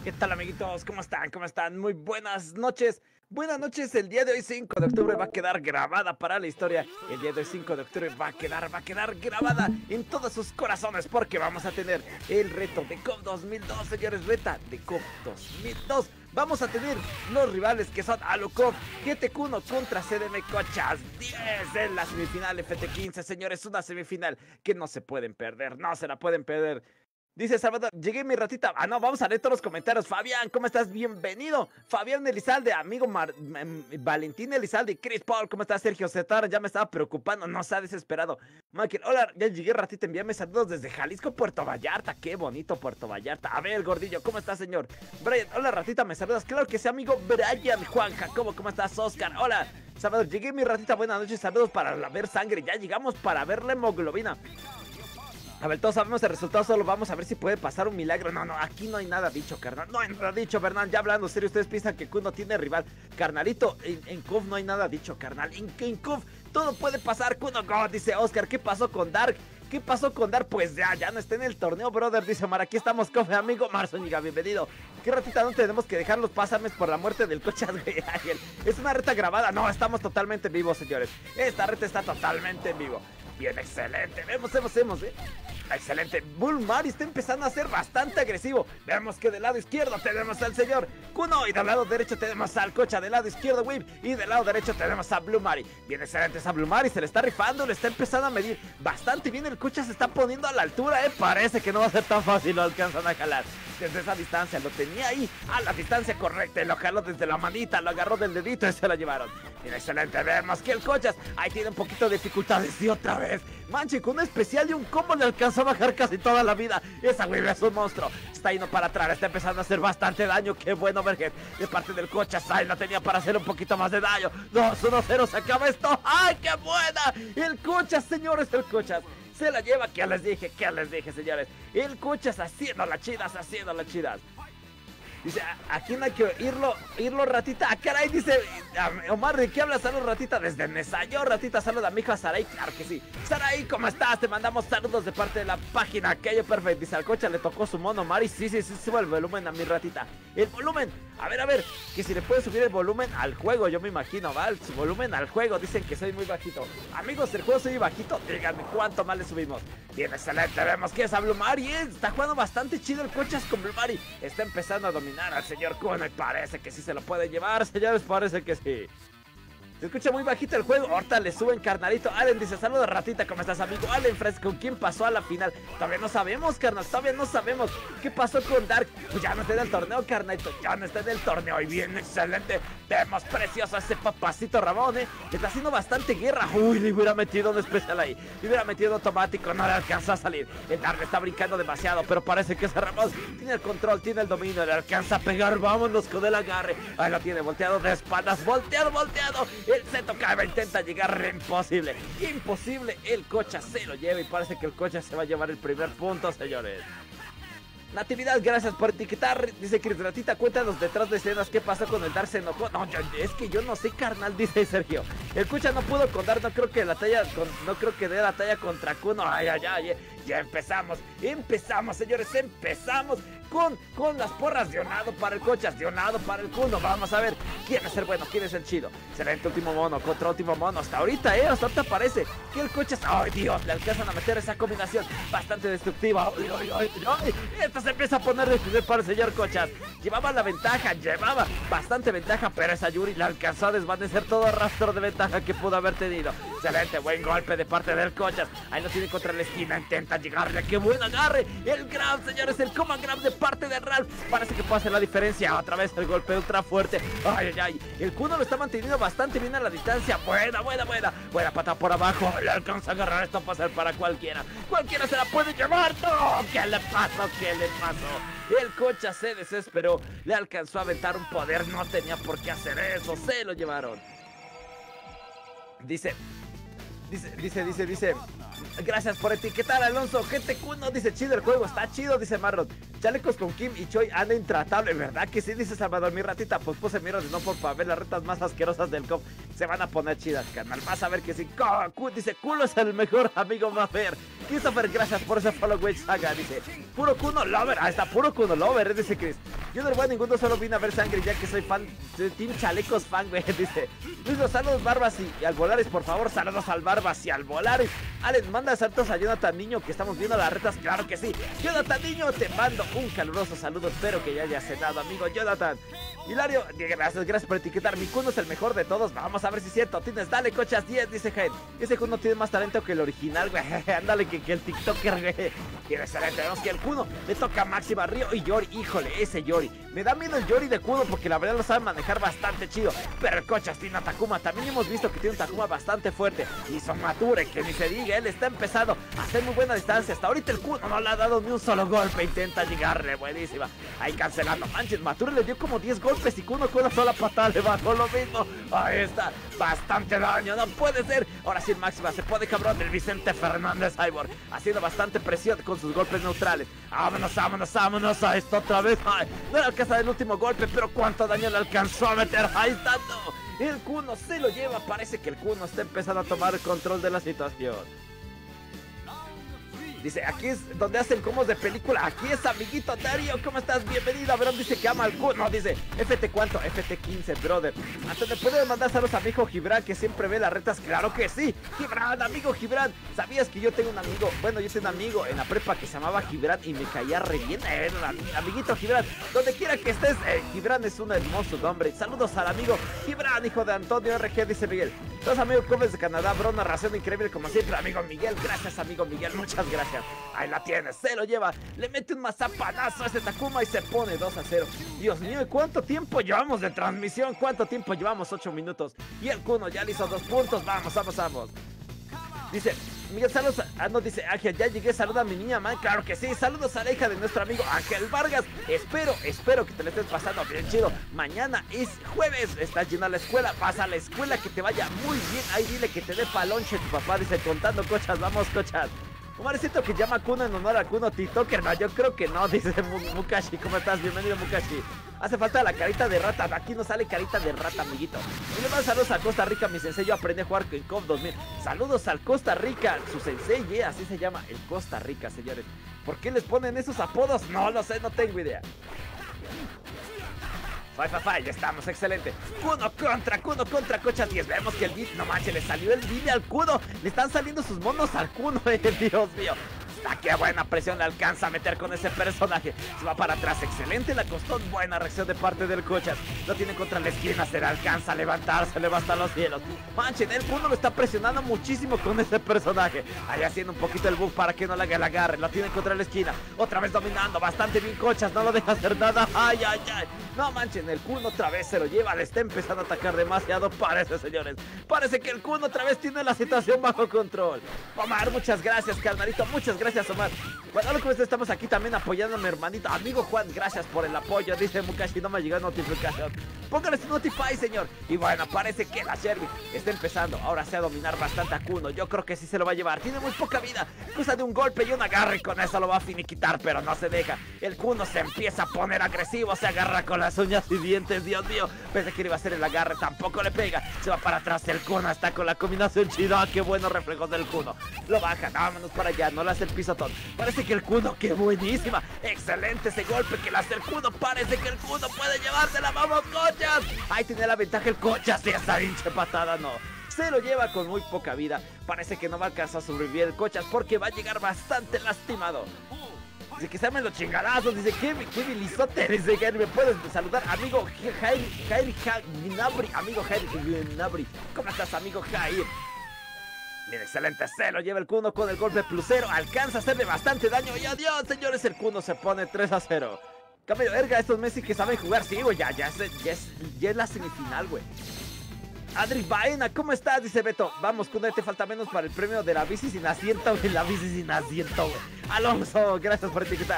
¿Qué tal, amiguitos? ¿Cómo están? ¿Cómo están? Muy buenas noches. Buenas noches. El día de hoy, 5 de octubre, va a quedar grabada para la historia. El día de hoy, 5 de octubre, va a quedar grabada en todos sus corazones, porque vamos a tener el reto de COP 2002, señores. Reta de COP 2002. Vamos a tener los rivales que son Alucov, GT1 contra CDM Cochas 10 en la semifinal FT15, señores. Una semifinal que no se pueden perder, no se la pueden perder. Dice Salvador, llegué mi ratita. Ah, no, vamos a leer todos los comentarios. Fabián, ¿cómo estás? Bienvenido. Fabián Elizalde, amigo Valentín Elizalde, Chris Paul, ¿cómo estás? Sergio Zetar, ya me estaba preocupando, no se ha desesperado. Michael, hola, ya llegué ratita, envíame saludos desde Jalisco, Puerto Vallarta. Qué bonito Puerto Vallarta. A ver, gordillo, ¿cómo estás, señor? Brian, hola, ratita, me saludas. Claro que sí, amigo Brian. Juan Jacobo, ¿cómo estás? Oscar, hola. Salvador, llegué mi ratita, buenas noches, saludos para ver sangre. Ya llegamos para ver la hemoglobina. A ver, todos sabemos el resultado, solo vamos a ver si puede pasar un milagro. No, aquí no hay nada dicho, carnal. No hay nada dicho, Bernal. Ya hablando serio, ustedes piensan que Kuno tiene rival. Carnalito, en KOF no hay nada dicho, carnal. En KOF todo puede pasar. Kuno God, dice Oscar. ¿Qué pasó con Dark? ¿Qué pasó con Dark? Pues ya no está en el torneo, brother. Dice Omar, aquí estamos, KOF, amigo Marzóñiga, bienvenido. ¿Qué ratita no tenemos que dejar los pásames por la muerte del Cochas, güey? Ángel, ¿es una reta grabada? No, estamos totalmente en vivo, señores. Esta reta está totalmente en vivo. Bien, excelente. Vemos, excelente. Bulmari está empezando a ser bastante agresivo. Vemos que del lado izquierdo tenemos al señor Kuno y del lado derecho tenemos al Cocha. Del lado izquierdo, Whip, y del lado derecho tenemos a Blumari. Bien, excelente esa Blumari. Se le está rifando, le está empezando a medir bastante bien. El Cocha se está poniendo a la altura, Parece que no va a ser tan fácil. Lo alcanzan a jalar desde esa distancia. Lo tenía ahí a la distancia correcta. Lo jaló desde la manita, lo agarró del dedito y se lo llevaron. Bien, excelente. Vemos que el Cochas ahí tiene un poquito de dificultades. Y otra vez, Manche, con un especial y un combo le alcanzó a bajar casi toda la vida. Esa güey es un monstruo. Está yendo para atrás, está empezando a hacer bastante daño. Qué bueno, Verget, de parte del Cochas. Ahí la tenía para hacer un poquito más de daño. 2-1-0, se acaba esto. ¡Ay, qué buena! El Cochas, señores, el Cochas se la lleva. ¿Qué les dije, señores? El Cochas haciendo las chidas, Dice, aquí no hay que irlo, ratita. ¡Ah, caray! Dice Omar, ¿de qué hablas? Saludos, ratita, desde Nesayo. Ratita, saluda a mi hija Saray. Claro que sí. Saray, ¿cómo estás? Te mandamos saludos de parte de la página Aquello Perfect. Dice, al Cocha le tocó su mono, Mari. Sí, sube el volumen a mi ratita. El volumen, a ver, que si le puede subir el volumen al juego, yo me imagino, ¿va? Su volumen al juego, dicen que soy muy bajito. Amigos, el juego soy bajito, díganme cuánto más le subimos. Bien, excelente, vemos que es a Blumari, está jugando bastante chido el Cochas con Blumari. Está empezando a dominar al señor Kuno y parece que sí se lo puede llevar, señores, parece que sí. Se escucha muy bajito el juego. Ahorita le suben, carnalito. Allen dice, saludos, ratita, ¿cómo estás, amigo? Allen Fresco, ¿con quién pasó a la final? Todavía no sabemos, carnal, todavía no sabemos. ¿Qué pasó con Dark? Pues ya no está en el torneo, carnalito, ya no está en el torneo. Y bien, excelente. Vemos precioso a ese papacito Ramón, está haciendo bastante guerra. Uy, le hubiera metido un especial ahí. Le hubiera metido automático, no le alcanza a salir. El Dark le está brincando demasiado, pero parece que ese Ramón tiene el control, tiene el dominio, le alcanza a pegar. Vámonos con el agarre. Ahí lo tiene, volteado de espaldas, volteado. El Zeto Kaiba intenta llegar, imposible. El Cocha se lo lleva y parece que el Cocha se va a llevar el primer punto, señores. Natividad, gracias por etiquetar. Dice Chris, ratita, cuéntanos detrás de escenas qué pasó con el Dark. Se enojó. No, es que yo no sé, carnal, dice Sergio. El Cocha no pudo con Dark, no creo que dé la talla contra Kuno. Ay, ya empezamos, señores, empezamos con las porras. Dionado para el Cochas, Dionado para el Kuno. Vamos a ver quién es el bueno, quién es el chido. Excelente, último mono contra último mono. Hasta ahorita parece que el Cochas, ay Dios, le alcanzan a meter esa combinación bastante destructiva. Ay. Esto se empieza a poner difícil para el señor Cochas. Llevaba bastante ventaja, pero esa Yuri le alcanzó a desvanecer todo el rastro de ventaja que pudo haber tenido. Excelente, buen golpe de parte del Cochas. Ahí lo tiene contra la esquina, intenta llegarle. ¡Qué buen agarre! El grab, señores, el command grab de parte de Ralph. Parece que puede hacer la diferencia. Otra vez el golpe ultra fuerte. Ay. El Kuno lo está manteniendo bastante bien a la distancia. Buena pata por abajo. Le alcanza a agarrar. Esto va a ser para cualquiera. Cualquiera se la puede llevar. ¡No! ¿Qué le pasó? El Cocha se desesperó. Le alcanzó a aventar un poder. No tenía por qué hacer eso. Se lo llevaron. Dice. Gracias por etiquetar, Alonso. Gente Kuno, dice, chido el juego, está chido, dice Marlon. Chalecos con Kim y Choi anda intratable, ¿verdad que sí? Dice Salvador, mi ratita, pues puse miros de no por para ver las retas más asquerosas del COP. se van a poner chidas, carnal. Vas a ver que sí. Dice, culo es el mejor amigo Mafer. Christopher, gracias por ese follow, güey, saga. Dice, puro Kuno Lover. Ahí está, puro Kuno Lover, dice Chris. Yo no le voy a ninguno, solo vine a ver sangre, ya que soy fan de Team Chalecos fan, güey. Dice, Luis, saludos Barbas y al Volaris, por favor, saludos al Barbas y al Volaris. Alex, manda saltos a Jonathan Niño, que estamos viendo las retas, claro que sí. Jonathan Niño, te mando un caluroso saludo, espero que ya hayas cenado, amigo Jonathan. Hilario, gracias por etiquetar, mi Kuno es el mejor de todos, vamos a ver si es cierto. Tienes, dale cochas 10, dice Jaime. Ese Kuno tiene más talento que el original, güey. Ándale, que el TikToker, güey. Tiene excelente, vemos que el Kuno le toca a Máxima, Río y Yori. Híjole, ese Yori. Me da miedo el Yori de Kuno porque la verdad lo sabe manejar bastante chido. Pero el cochas tiene a Takuma, también hemos visto que tiene un Takuma bastante fuerte. Y son Mature, que ni se diga, él está empezando a hacer muy buena distancia. Hasta ahorita el Kuno no le ha dado ni un solo golpe, intenta llegarle, buenísima. Ahí cancelando, manches, Mature le dio como 10 golpes y Kuno con una sola patada le bajó lo mismo. Ahí está, bastante daño, no puede ser. Ahora sí, Máxima, se puede, cabrón, el Vicente Fernández Cyborg, haciendo bastante presión con sus golpes neutrales. Vámonos, vámonos, vámonos a esto otra vez. Ay, no le alcanza el último golpe, pero cuánto daño le alcanzó a meter. Ahí está, no. El Kuno se lo lleva, parece que el Kuno está empezando a tomar el control de la situación. Dice, aquí es donde hacen combos de película. Aquí es amiguito Darío, ¿cómo estás? Bienvenido, Verón, dice que ama al Kuno. Dice, FT ¿cuánto? FT 15, brother. Hasta te puedes mandar saludos a mi hijo Gibran, que siempre ve las retas. Claro que sí, Gibran, amigo Gibran. ¿Sabías que yo tengo un amigo? Bueno, yo tengo un amigo en la prepa que se llamaba Gibran y me caía re bien. Amiguito Gibran, donde quiera que estés, Gibran es un hermoso nombre. Saludos al amigo Gibran, hijo de Antonio RG, dice Miguel. Los amigos Cobes de Canadá, bro, narración increíble como siempre, amigo Miguel. Gracias, amigo Miguel, muchas gracias. Ahí la tienes, se lo lleva, le mete un mazapanazo a ese Takuma y se pone 2-0. Dios mío, ¿cuánto tiempo llevamos de transmisión? ¿Cuánto tiempo llevamos? 8 minutos. Y el Kuno ya le hizo 2 puntos, vamos, vamos, vamos. Dice, Miguel, saludos, no, dice Ángel, ya llegué, saluda a mi niña, man, claro que sí, saludos a la hija de nuestro amigo Ángel Vargas. Espero que te le estés pasando bien chido. Mañana es jueves, estás yendo a la escuela, vas a la escuela, que te vaya muy bien. Ahí dile que te dé palonche tu papá, dice, contando cochas, vamos cochas. Omar, siento que llama Kuno en honor a Kuno TikToker. No, yo creo que no, dice Mukashi. ¿Cómo estás? Bienvenido, Mukashi. Hace falta la carita de rata. Aquí no sale carita de rata, amiguito. Y le mando saludos a Costa Rica, mi sensei. Yo aprendí a jugar en COF 2000. Saludos al Costa Rica, su sensei, así se llama, el Costa Rica, señores. ¿Por qué les ponen esos apodos? No lo sé, no tengo idea. Ya estamos, excelente. Kuno contra Cocha 10. Vemos que el Didi, no manches, le salió el Didi al Kuno. Le están saliendo sus monos al Kuno, Dios mío. Qué buena presión le alcanza a meter con ese personaje. Se va para atrás, excelente, le costó buena reacción de parte del Cochas. Lo tiene contra la esquina, se le alcanza a levantar, se le va hasta los cielos. Manchen, el Kuno lo está presionando muchísimo con ese personaje. Ahí haciendo un poquito el bug para que no le haga el agarre. Lo tiene contra la esquina, otra vez dominando bastante bien Cochas, no lo deja hacer nada. Ay. No manchen, el Kuno otra vez se lo lleva, le está empezando a atacar demasiado. Parece, señores, parece que el Kuno otra vez tiene la situación bajo control. Omar, muchas gracias, carnalito, muchas gracias, Omar. Bueno, lo que estamos aquí también apoyando a mi hermanito, amigo Juan, gracias por el apoyo. Dice Mukashi, no me ha llegado notificación. Póngale su notify, señor. Y bueno, parece que la Sherry está empezando ahora sí a dominar bastante a Kuno. Yo creo que sí se lo va a llevar, tiene muy poca vida. Cosa de un golpe y un agarre, y con eso lo va a finiquitar, pero no se deja. El Kuno se empieza a poner agresivo, se agarra con las uñas y dientes, Dios mío. Pensé que iba a hacer el agarre, tampoco le pega. Se va para atrás, el Kuno está con la combinación chida. Qué buenos reflejos del Kuno. Lo baja, vámonos para allá, no le hace el pisotón. Parece que el Kuno, qué buenísima. Excelente ese golpe que le hace el Kuno. Parece que el Kuno puede llevársela, vamos, Cochas. Ahí tiene la ventaja el Cochas, y esa hinche patada no. Se lo lleva con muy poca vida. Parece que no va a alcanzar a sobrevivir el Cochas porque va a llegar bastante lastimado. Dice que se amen los chingadazos. Dice que bilizote. Dice que me puedes saludar, amigo Jair Ginabri. Amigo Jair Ginabri, ¿cómo estás, amigo Jair? Bien, excelente, se lo lleva el Kuno con el golpe plusero. Alcanza a hacerle bastante daño. Y adiós, señores, el Kuno se pone 3-0. Cambio, verga, estos Messi que saben jugar. Sí, güey, ya es la semifinal, güey. Adri Baena, ¿cómo estás? Dice Beto. Vamos, Kuno, te falta menos para el premio de la bici sin asiento, güey. La bici sin asiento, güey. Alonso, gracias por etiquetar.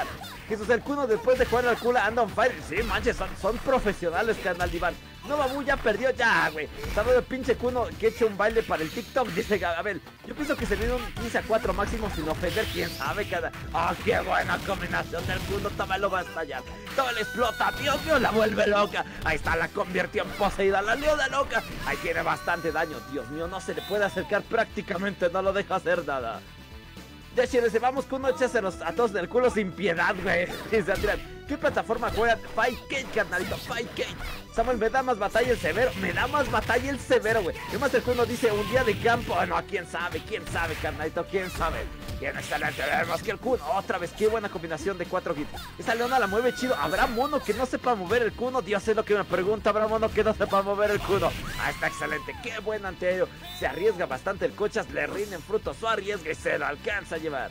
Jesús el Kuno después de jugar al Kula anda on fire. Sí, manches, son profesionales, carnal Iván. No, Babu ya perdió, ya, güey. Sabe el pinche Kuno que eche un baile para el TikTok, dice Gabel. Yo pienso que se viene un 15-4 máximo sin ofender, quién sabe, cada. ¡Ah, qué buena combinación del Kuno! Toma, lo va a estallar. Toma, le explota, Dios mío, la vuelve loca. Ahí está, la convirtió en poseída, la lió de loca. Ahí tiene bastante daño, Dios mío, no se le puede acercar prácticamente, no lo deja hacer nada. Ya dice, vamos Kuno, échaselos a todos del culo sin piedad, güey. Dice Adrián, ¿qué plataforma juegan? Fightcade, carnalito, Fightcade. Samuel, me da más batalla el severo. Me da más batalla el severo, güey. ¿Qué más el Kuno dice? Un día de campo. No, quién sabe, carnalito, quién sabe. Bien excelente, vemos que el Kuno. Otra vez, qué buena combinación de 4 hits. Esa leona la mueve chido. ¿Habrá mono que no sepa mover el Kuno? Dios, es lo que me pregunta. ¿Habrá mono que no sepa mover el Kuno? Ah, está excelente, qué buen antiaéreo. Se arriesga bastante el Cochas, le rinden frutos, su arriesga y se lo alcanza a llevar.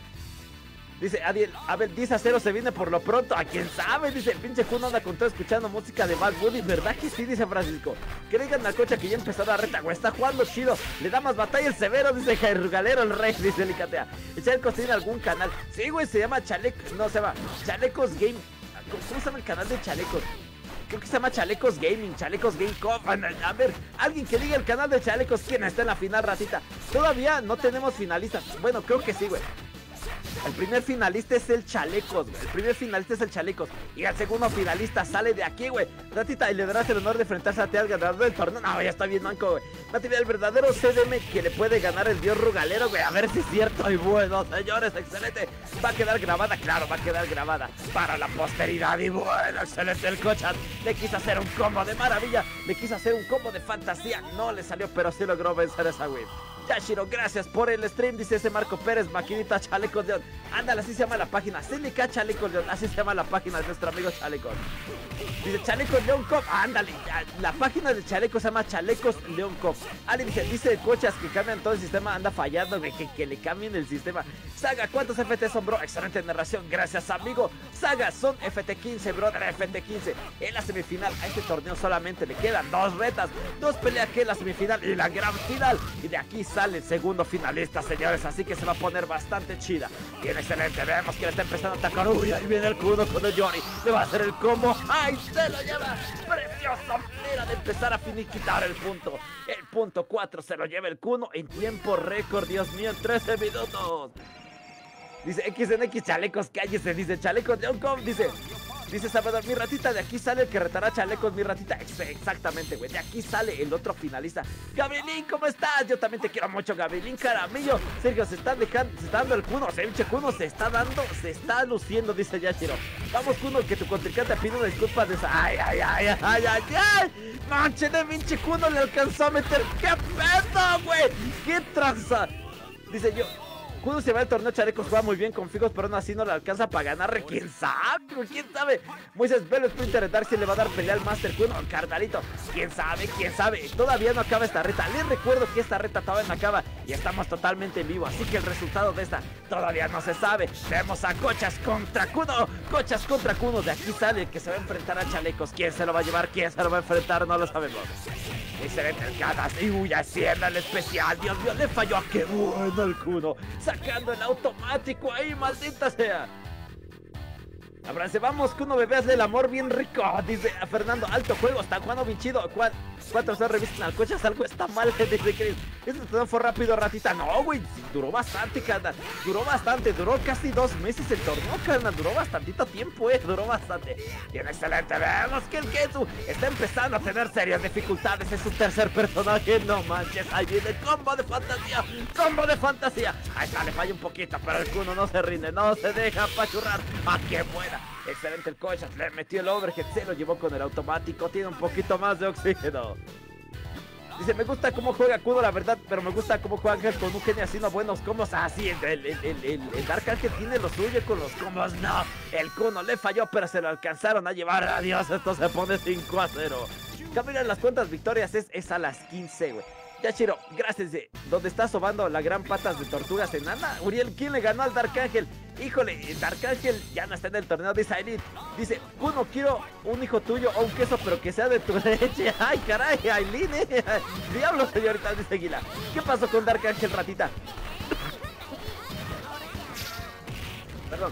Dice Adiel, a ver, 10-0 se viene por lo pronto. ¿A quién sabe? Dice el pinche Kuno anda con todo escuchando música de Bad Bunny. ¿Verdad que sí? Dice Francisco. Que le digan al Cocha que ya empezó la reta, güey. Está jugando chido. Le da más batalla el severo, dice Jair Galero el Rey, dice Licatea. Echarcos tiene algún canal. Sí, güey, se llama Chalecos. No, se llama Chalecos Game. ¿Cómo se llama el canal de Chalecos? Creo que se llama Chalecos Gaming, Chalecos Game Com. A ver, alguien que diga el canal de Chalecos. ¿Quién está en la final, ratita? Todavía no tenemos finalistas. Bueno, creo que sí, güey. El primer finalista es el Chalecos, güey. El primer finalista es el Chalecos. Y el segundo finalista sale de aquí, güey. Ratita, y le darás el honor de enfrentarse a ti al ganador del torneo. No, ya está bien manco, güey. Ratita, el verdadero CDM que le puede ganar el dios Rugalero, güey. A ver si es cierto. Y bueno, señores, excelente. Va a quedar grabada, claro, va a quedar grabada para la posteridad. Y bueno, excelente el Cochat. Le quiso hacer un combo de maravilla. Le quiso hacer un combo de fantasía. No le salió, pero sí logró vencer esa win. Yashiro, gracias por el stream, dice ese Marco Pérez, maquinita Chalecos León. Ándale, así se llama la página, Celica Chalecos León, así se llama la página de nuestro amigo Chalecos. Dice Chalecos León Cop, ándale, la página de Chalecos se llama Chalecos León Cop. Ali dice Cochas que cambian todo el sistema, anda fallando, que le cambien el sistema. Saga, ¿cuántos FT son, bro? Excelente narración, gracias, amigo. Saga, son FT15, brother, FT15. En la semifinal, a este torneo solamente le quedan 2 retas, 2 peleas que es la semifinal y la gran final. Y de aquí sale el segundo finalista, señores, así que se va a poner bastante chida. Bien, excelente, vemos que le está empezando a atacar. Uy, ahí viene el Kuno con el Johnny. Le va a hacer el combo. ¡Ay, se lo lleva! Preciosa manera de empezar a finiquitar el punto. El punto 4 se lo lleva el Kuno en tiempo récord, Dios mío, en 13 minutos. Dice XNX Chalecos, cállese, dice Chalecos Leoncom, Dice Salvador, mi ratita, de aquí sale el que retará Chalecos, mi ratita. Exactamente, güey, de aquí sale el otro finalista. Gabrielín, ¿cómo estás? Yo también te quiero mucho, Gabrielín, caramillo. Sergio, se está dando el Kuno, pinche Kuno se está luciendo, dice Yashiro. Vamos, Kuno, que tu contrincante pide una disculpa de esa. Ay. Manche de pinche Kuno le alcanzó a meter. ¡Qué pedo, güey! ¡Qué tranza! Dice yo. Kuno se va al torneo, Chalecos juega muy bien con Figos, pero aún así no le alcanza para ganar. ¿Quién sabe? ¿Quién sabe? Moisés Velo Splinter Dark si le va a dar pelea al Master Kuno, carnalito. ¿Quién sabe? Todavía no acaba esta reta. Les recuerdo que esta reta todavía no acaba y estamos totalmente en vivo, así que el resultado de esta todavía no se sabe. Vemos a Cochas contra Kuno. Cochas contra Kuno. De aquí sale el que se va a enfrentar a Chalecos. ¿Quién se lo va a llevar? ¿Quién se lo va a enfrentar? No lo sabemos. Excelente el Gadas. Y uy, hacienda el especial. Dios mío, le falló. ¡Qué bueno el Kuno! Sacando el automático ahí, maldita sea. Abrace, vamos, Kuno, bebé, hazle el amor bien rico. Dice a Fernando, alto juego, está jugando bien chido. ¿Cuántos se revisten al Cochas? Algo está mal, dice Chris. Esto fue rápido, ratita. No, güey, duró bastante, carnal. Duró casi 2 meses el torneo, carnal. Duró bastantito tiempo, duró bastante. Bien, excelente, vemos que el Ketsu está empezando a tener serias dificultades. Es su tercer personaje, no manches. Ahí viene el combo de fantasía. Ahí está, le falla un poquito, pero el Kuno no se rinde, no se deja apachurrar. ¡Ah, qué buena! Excelente el Cochas, le metió el overhead, se lo llevó con el automático, tiene un poquito más de oxígeno. Dice, me gusta cómo juega Kuno, la verdad, pero me gusta cómo juega Ángel con un genio haciendo buenos combos. Así, el Dark Ángel tiene lo suyo con los combos. No, el Kuno le falló, pero se lo alcanzaron a llevar. Adiós, esto se pone 5-0. Camila, las cuentas victorias es a las 15, güey. Yashiro, gracias. ¿Dónde está sobando la gran patas de tortugas enana? Uriel, ¿quién le ganó al Dark Ángel? Híjole, el Dark Ángel ya no está en el torneo de Aileen. Dice, Kuno, quiero un hijo tuyo o un queso, pero que sea de tu leche. Ay, caray, Aileen, Diablo, señorita, dice Aguila. ¿Qué pasó con Dark Ángel, ratita? Perdón.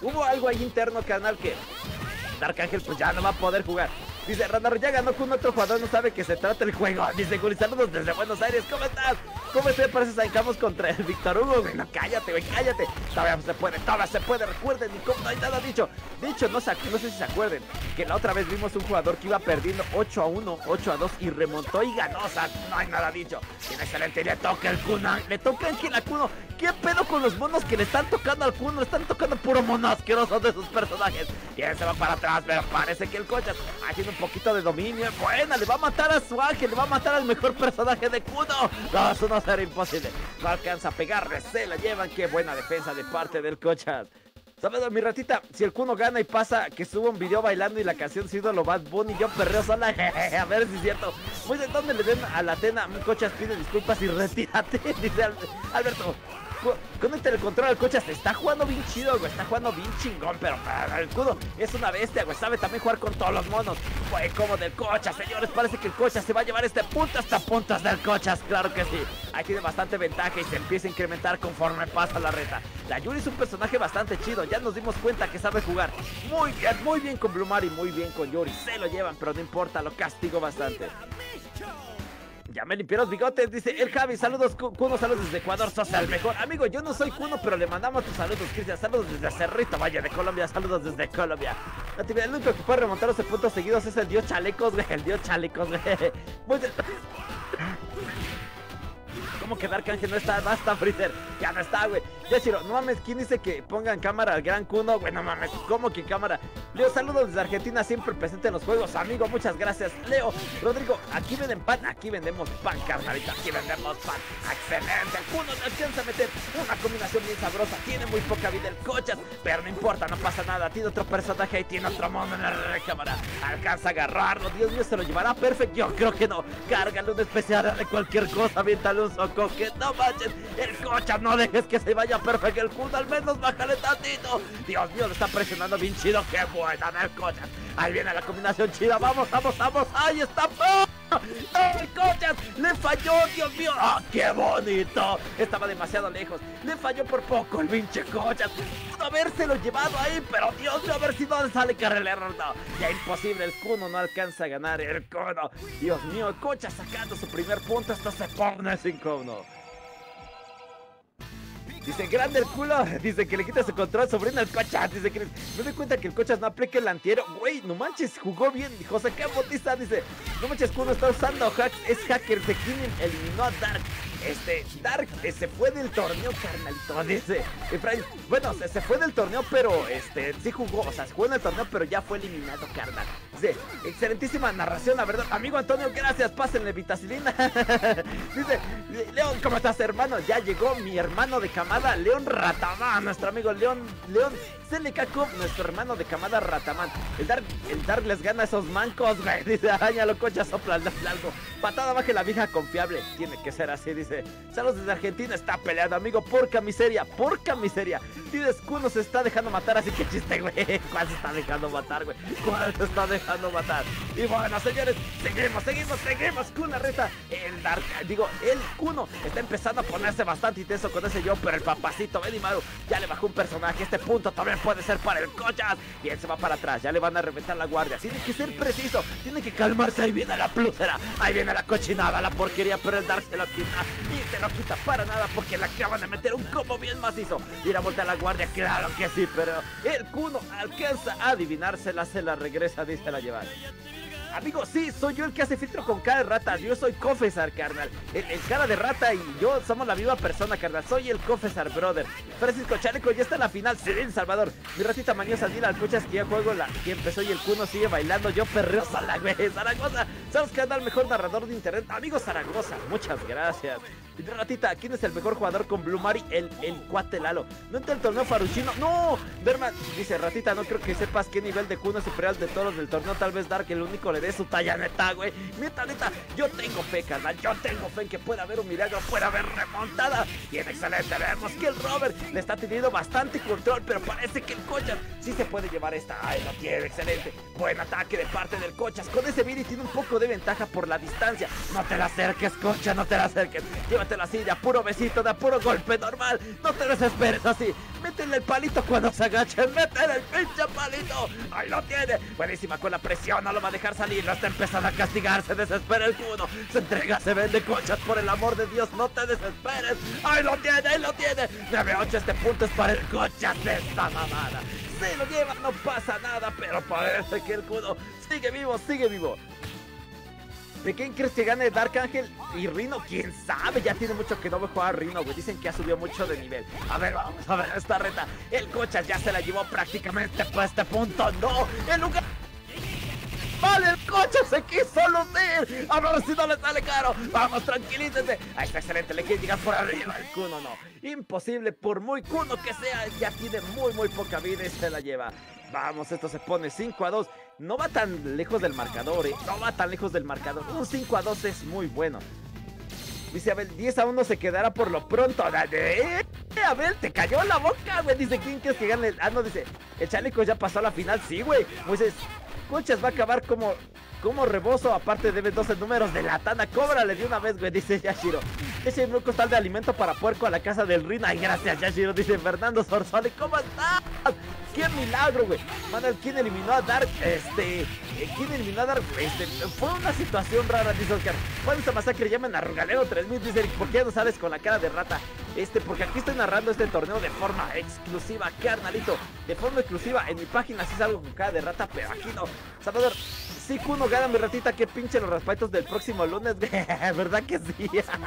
hubo algo ahí interno, canal, que Dark Angel pues ya no va a poder jugar. Dice, Randar, ya ganó con otro jugador, no sabe que se trata el juego. Dice, Guri, saludos desde Buenos Aires, ¿cómo estás? ¿Cómo estás? Parece que sacamos contra el Víctor Hugo, güey. No, cállate, güey, cállate. Todavía se puede, recuerden, ni cómo, no hay nada dicho. Dicho, no sé si se acuerden, que la otra vez vimos un jugador que iba perdiendo 8-1, 8-2 y remontó y ganó, o sea, no hay nada dicho. Tiene excelente, y le toca el Kuno, le toca Ángel a Kuno. ¿Qué pedo con los monos que le están tocando al Kuno? Le están tocando puro mono asqueroso de sus personajes. Y él se va para atrás, pero parece que el Cochas haciendo un poquito de dominio. Buena, le va a matar a su Ángel, le va a matar al mejor personaje de Kuno. No, eso no será imposible. No alcanza a pegarle, se la llevan. Qué buena defensa de parte del Cochas. ¿Sabes, mi ratita? Si el Kuno gana y pasa que suba un video bailando y la canción se lo Bad Bunny, yo perreo sola, a ver si es cierto. Pues de dónde le den a la Atena, mi Cochas pide disculpas y retírate, dice Alberto. Conecta el control al Cochas, está jugando bien chido, güey, está jugando bien chingón, pero el Kuno es una bestia, güey, sabe también jugar con todos los monos. Güey, como del Cochas, señores, parece que el Cochas se va a llevar este punto hasta puntos del Cochas, claro que sí. Ahí tiene bastante ventaja y se empieza a incrementar conforme pasa la reta. La Yuri es un personaje bastante chido, ya nos dimos cuenta que sabe jugar muy bien con Blumari, muy bien con Yuri. Se lo llevan, pero no importa, lo castigo bastante. Ya me limpié los bigotes, dice el Javi. Saludos, Kuno, saludos desde Ecuador, sos el mejor. Amigo, yo no soy Kuno, pero le mandamos tus saludos, Cristian. Saludos desde Cerrito Valle de Colombia, saludos desde Colombia. El único que puede remontar 12 puntos seguidos es el Dios Chalecos, güey. El Dios Chalecos, güey. ¿Cómo que Dark Angel no está? Basta, Freezer. Ya no está, güey. Ya, Chiro, no mames, ¿quién dice que pongan cámara al gran Kuno? Güey, no mames, ¿cómo que cámara? Leo, saludos desde Argentina, siempre presente en los juegos. Amigo, muchas gracias. Leo, Rodrigo, aquí venden pan, aquí vendemos pan, carnalita, aquí vendemos pan. Excelente, el Kuno no alcanza a meter una combinación bien sabrosa. Tiene muy poca vida el Cochas, pero no importa, no pasa nada. Tiene otro personaje y tiene otro mono en la recámara. Alcanza a agarrarlo, Dios mío, ¿se lo llevará perfecto? Yo creo que no. Cárgale un especial de cualquier cosa, aviéntale un soco, que no manches. El Cochas, no dejes que se vaya perfecto el Kuno, al menos bájale tantito. Dios mío, lo está presionando bien chido. Qué buena del Cochas. Ahí viene la combinación chida. Vamos. Ahí está. ¡Oh! El Cochas le falló, Dios mío. ¡Ah, qué bonito! Estaba demasiado lejos. Le falló por poco el pinche Cochas. Pudo habérselo llevado ahí, pero Dios mío, a ver si no le sale carrilero. No, ya imposible. El Kuno no alcanza a ganar. El Kuno. Dios mío, el Cochas sacando su primer punto. Esto se pone 5-1. Dice, grande el culo. Dice que le quita su control, sobrino el Cochas. Dice que no me cuenta que el Cochas no aplique el antiero. Güey, no manches, jugó bien. José K. Bautista dice, no manches, Kuno está usando hacks. Es hacker, de quien eliminó a Dark. Dark se fue del torneo, carnalito. Dice Efraín, bueno, se fue del torneo, pero sí jugó, o sea, se jugó en el torneo, pero ya fue eliminado, carnal. Dice, excelentísima narración, la verdad. Amigo Antonio, gracias, pásenle vitacilina. Dice, León, ¿cómo estás, hermano? Ya llegó mi hermano de camada, León Ratamán, nuestro amigo León CLK Cup, nuestro hermano de camada Ratamán. El Dark les gana a esos mancos, güey. Dice, arañalo, Cochas, sopla algo. Patada baja la vieja confiable. Tiene que ser así, dice. Saludos desde Argentina, está peleando, amigo, porca miseria. Dices, Kuno se está dejando matar, así que chiste, güey. ¿Cuál se está dejando matar, güey? ¿Cuál se está dejando matar? Y bueno, señores, seguimos con la reta. El Kuno está empezando a ponerse bastante intenso con ese yo, pero el papacito Benimaru ya le bajó un personaje. Este punto también puede ser para el Cochas. Bien, se va para atrás, ya le van a reventar la guardia. Tiene que ser preciso, tiene que calmarse. Ahí viene la plusera, ahí viene la cochinada, la porquería, pero el Dark se lo quita. Y se lo quita para nada porque le acaban de meter un combo bien macizo. Ir a voltear la guardia, claro que sí, pero el Kuno alcanza a adivinársela, se la regresa, dice la llevar. Amigo, sí, soy yo el que hace filtro con cara de rata. Yo soy Cofesar, carnal. El cara de rata y yo somos la misma persona, carnal. Soy el Cofesar, brother. Francisco Chaleco, ya está en la final. Sí, Salvador. Mi ratita mañosa, dile al Cochas que ya juego que empezó y el Kuno sigue bailando. Yo perreo Zaragoza. ¿Sabes qué anda el mejor narrador de internet? Amigo Zaragoza, muchas gracias. Mi ratita, ¿quién es el mejor jugador con Blumari? El cuate Lalo. ¿No entra el torneo Faruchino? ¡No! Berman dice, ratita, no creo que sepas qué nivel de Kuno es superior al de todos los del torneo. Tal vez Dark, el único le de su talla, neta, güey. Neta, yo tengo fe, carnal. Yo tengo fe en que pueda haber un milagro, pueda haber remontada. Bien, excelente. Vemos que el Robert le está teniendo bastante control, pero parece que el Cochas Sí se puede llevar esta. Ahí lo tiene, excelente. Buen ataque de parte del Cochas. Con ese Viri tiene un poco de ventaja por la distancia. No te la acerques, Cocha, no te la acerques. Llévatelo así, de a puro besito, de a puro golpe normal. No te desesperes así. Métele el palito cuando se agache. Métele el pinche palito. Ahí lo tiene. Buenísima con la presión. No lo va a dejar salir. Lo está empezando a castigar. Se desespera el Kuno. Se entrega, se vende, Cochas. Por el amor de Dios, no te desesperes. Ahí lo tiene, ahí lo tiene. 9-8, este punto es para el Cochas de esta mamada. Se lo lleva, no pasa nada, pero parece que el Kuno sigue vivo, sigue vivo. ¿De quién crees que gane Dark Angel y Rino? ¿Quién sabe? Ya tiene mucho que no me juega a Rino, güey. Dicen que ha subido mucho de nivel. A ver, vamos a ver esta reta. El Cochas ya se la llevó prácticamente para este punto. ¡No! ¡El lugar! ¡Vale! ¡El Cochas se quiso lucir! A ver si no le sale caro. ¡Vamos, tranquilítense! Ahí está, excelente. Le quiere llegar por arriba. El Kuno no. Imposible. Por muy Kuno que sea, ya tiene muy poca vida y se la lleva. Vamos, esto se pone 5-2. No va tan lejos del marcador, no va tan lejos del marcador. Un 5-2 es muy bueno. Dice Abel, 10-1 se quedará por lo pronto. Abel, te cayó en la boca, güey. Dice, ¿quién quieres que gane? Ah, no, dice, el Chaleco ya pasó a la final. Sí, güey. Moisés, Cochas va a acabar como rebozo. Aparte debe 12 números de la tanda. Cóbrale de una vez, güey, dice Yashiro. Ese es un costal de alimento para puerco a la casa del Rin. Ay, gracias, Yashiro, dice Fernando Sorsoli. ¿Cómo estás? ¡Qué milagro, güey! Manuel, ¿quién eliminó a Dark? ¿Quién eliminó a Dark? Fue una situación rara, dice Oscar. ¿Cuál esta masacre? Llaman a Rugalero 3000, dice Eric. ¿Por qué no sales con la cara de rata? Porque aquí estoy narrando este torneo de forma exclusiva, carnalito. De forma exclusiva, en mi página sí salgo con cara de rata, pero aquí no. Salvador, sí, Kuno, gana mi ratita, que pinche los raspaitos del próximo lunes, ¿verdad que sí?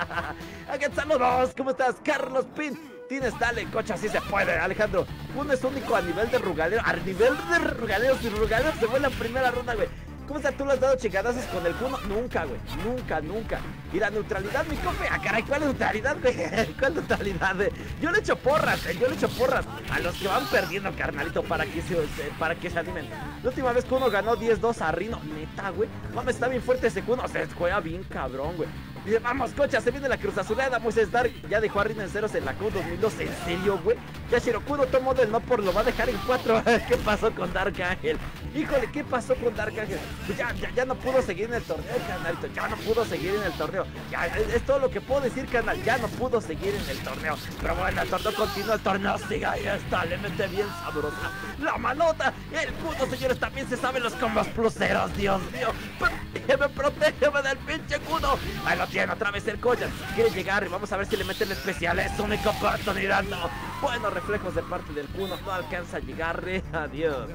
Saludos, ¿cómo estás? Carlos Pin. Tienes, dale, Cocha, así se puede, Alejandro. Kuno es único a nivel de Rugalero. A nivel de Rugalero, si Rugalero se fue en la primera ronda, güey. ¿Cómo está? ¿Tú le has dado chingadazos con el Kuno? Nunca, güey. Nunca. ¿Y la neutralidad, mi cofe? Ah, caray, ¿cuál neutralidad, güey? ¿Cuál neutralidad? Yo le echo porras, a los que van perdiendo, carnalito, para que se animen. La última vez Kuno ganó 10-2 a Rino. Neta, güey. Mames, está bien fuerte ese Kuno. Se juega bien cabrón, güey. Dice, vamos, Cocha, se viene la Cruz Azulada. Moisés Dark ya dejó a Rino en ceros en la Q 2002. ¿En serio, güey? Yashiro, Kuno tomó del no por lo va a dejar en 4. ¿Qué pasó con Dark Angel? Híjole, ¿qué pasó con Dark Angel? Pues ya no pudo seguir en el torneo, carnalito. Ya no pudo seguir en el torneo. Ya, es todo lo que puedo decir, carnal. Ya no pudo seguir en el torneo. Pero bueno, el torneo continúa, el torneo sigue. Ahí está, le mete bien sabrosa la manota. El Kuno, señores, también se saben los combos pluseros. Dios mío, protégeme del pinche Kuno. Ahí lo tiene otra vez el Cochas. Quiere llegar y vamos a ver si le mete el especial. Es única oportunidad. No. Buenos reflejos de parte del Kuno. No alcanza a llegar. Adiós.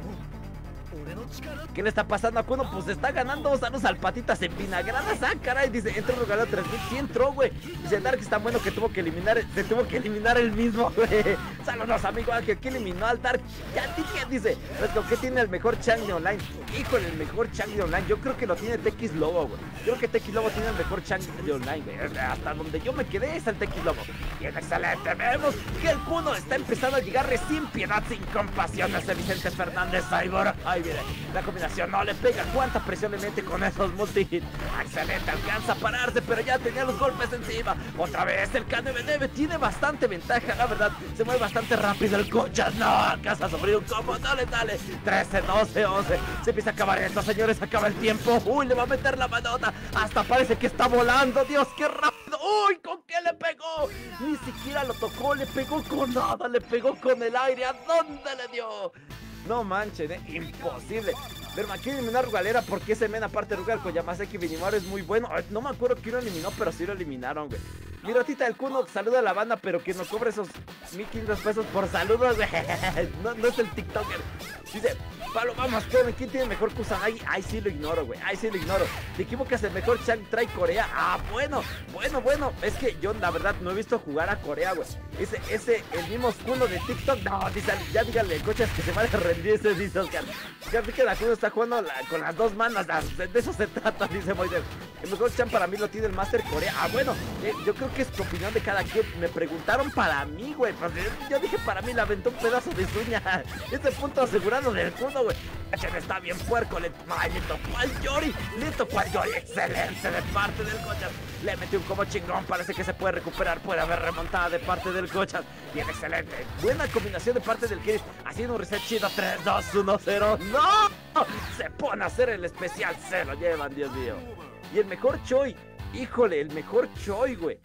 ¿Qué le está pasando a Kuno? Pues está ganando. Saludos al patitas en vinagradas. Ah, caray, dice, entró Rugalero 3000. Sí entró, güey. Dice Dark está bueno que se tuvo que eliminar el mismo, güey. Saludos, amigo Ángel, que eliminó al Dark. Ya dije, dice, ¿qué tiene el mejor Chang de online? Híjole, el mejor Chang de online. Yo creo que lo tiene TX Lobo, güey. Yo creo que TX Lobo tiene el mejor Chang de online, güey. Hasta donde yo me quedé es el TX Lobo. Bien, excelente. Vemos que el Kuno está empezando a llegarle sin piedad, sin compasión. Ese Vicente Fernández Cyborg. Ahí viene. La combinación no le pega. ¿Cuánta presión le mete con esos multi-hit? Excelente, alcanza a pararse, pero ya tenía los golpes encima. Otra vez el K9-9 tiene bastante ventaja, la verdad. Se mueve bastante rápido el Cochas. No, alcanza a sufrir un combo. Dale. 13, 12, 11. Se empieza a acabar esto, señores. Acaba el tiempo. Uy, le va a meter la manota. Hasta parece que está volando. Dios, qué rápido. Uy, ¿con qué le pegó? Ni siquiera lo tocó. Le pegó con nada. Le pegó con el aire. ¿A dónde le dio? No manchen, imposible. Verma, quiere eliminar a Rugalera porque ese men, aparte de Rugal con Yamaseki Benimaru, es muy bueno. No me acuerdo quién lo eliminó, pero sí lo eliminaron, güey. Mi ratita del Kuno saluda a la banda, pero que nos cobre esos 1500 pesos por saludos, güey. No es el TikToker. Dice, Pablo, vamos, ¿quién tiene mejor Kusanagi? Ahí sí lo ignoro, güey. Ahí sí lo ignoro. Te equivocas, el mejor Chang trae Corea. Ah, bueno. Es que yo, la verdad, no he visto jugar a Corea, güey. El mismo Kuno de TikTok. No, dice, ya díganle, Cochas, que se va a rendir ese, dice Oscar. Ya vi que la Kuno está jugando con las dos manos. De eso se trata, dice Moisés. El mejor champ para mí lo tiene el Master Corea. Ah, bueno, yo creo que es tu opinión de cada quien. Me preguntaron para mí, güey. Yo dije para mí, le aventó un pedazo de su uña. Este punto asegurado del Kuno, güey. Está bien puerco, le tocó al Yori. Le tocó al Yori, excelente de parte del Gochas. Le metió un combo chingón, parece que se puede recuperar. Puede haber remontada de parte del Gochas. Bien, excelente, buena combinación de parte del Kiris. Haciendo un reset chido, 3, 2, 1, 0. ¡No! Se pone a hacer el especial, se lo llevan, Dios mío. Y el mejor Choi, híjole, el mejor Choi, güey.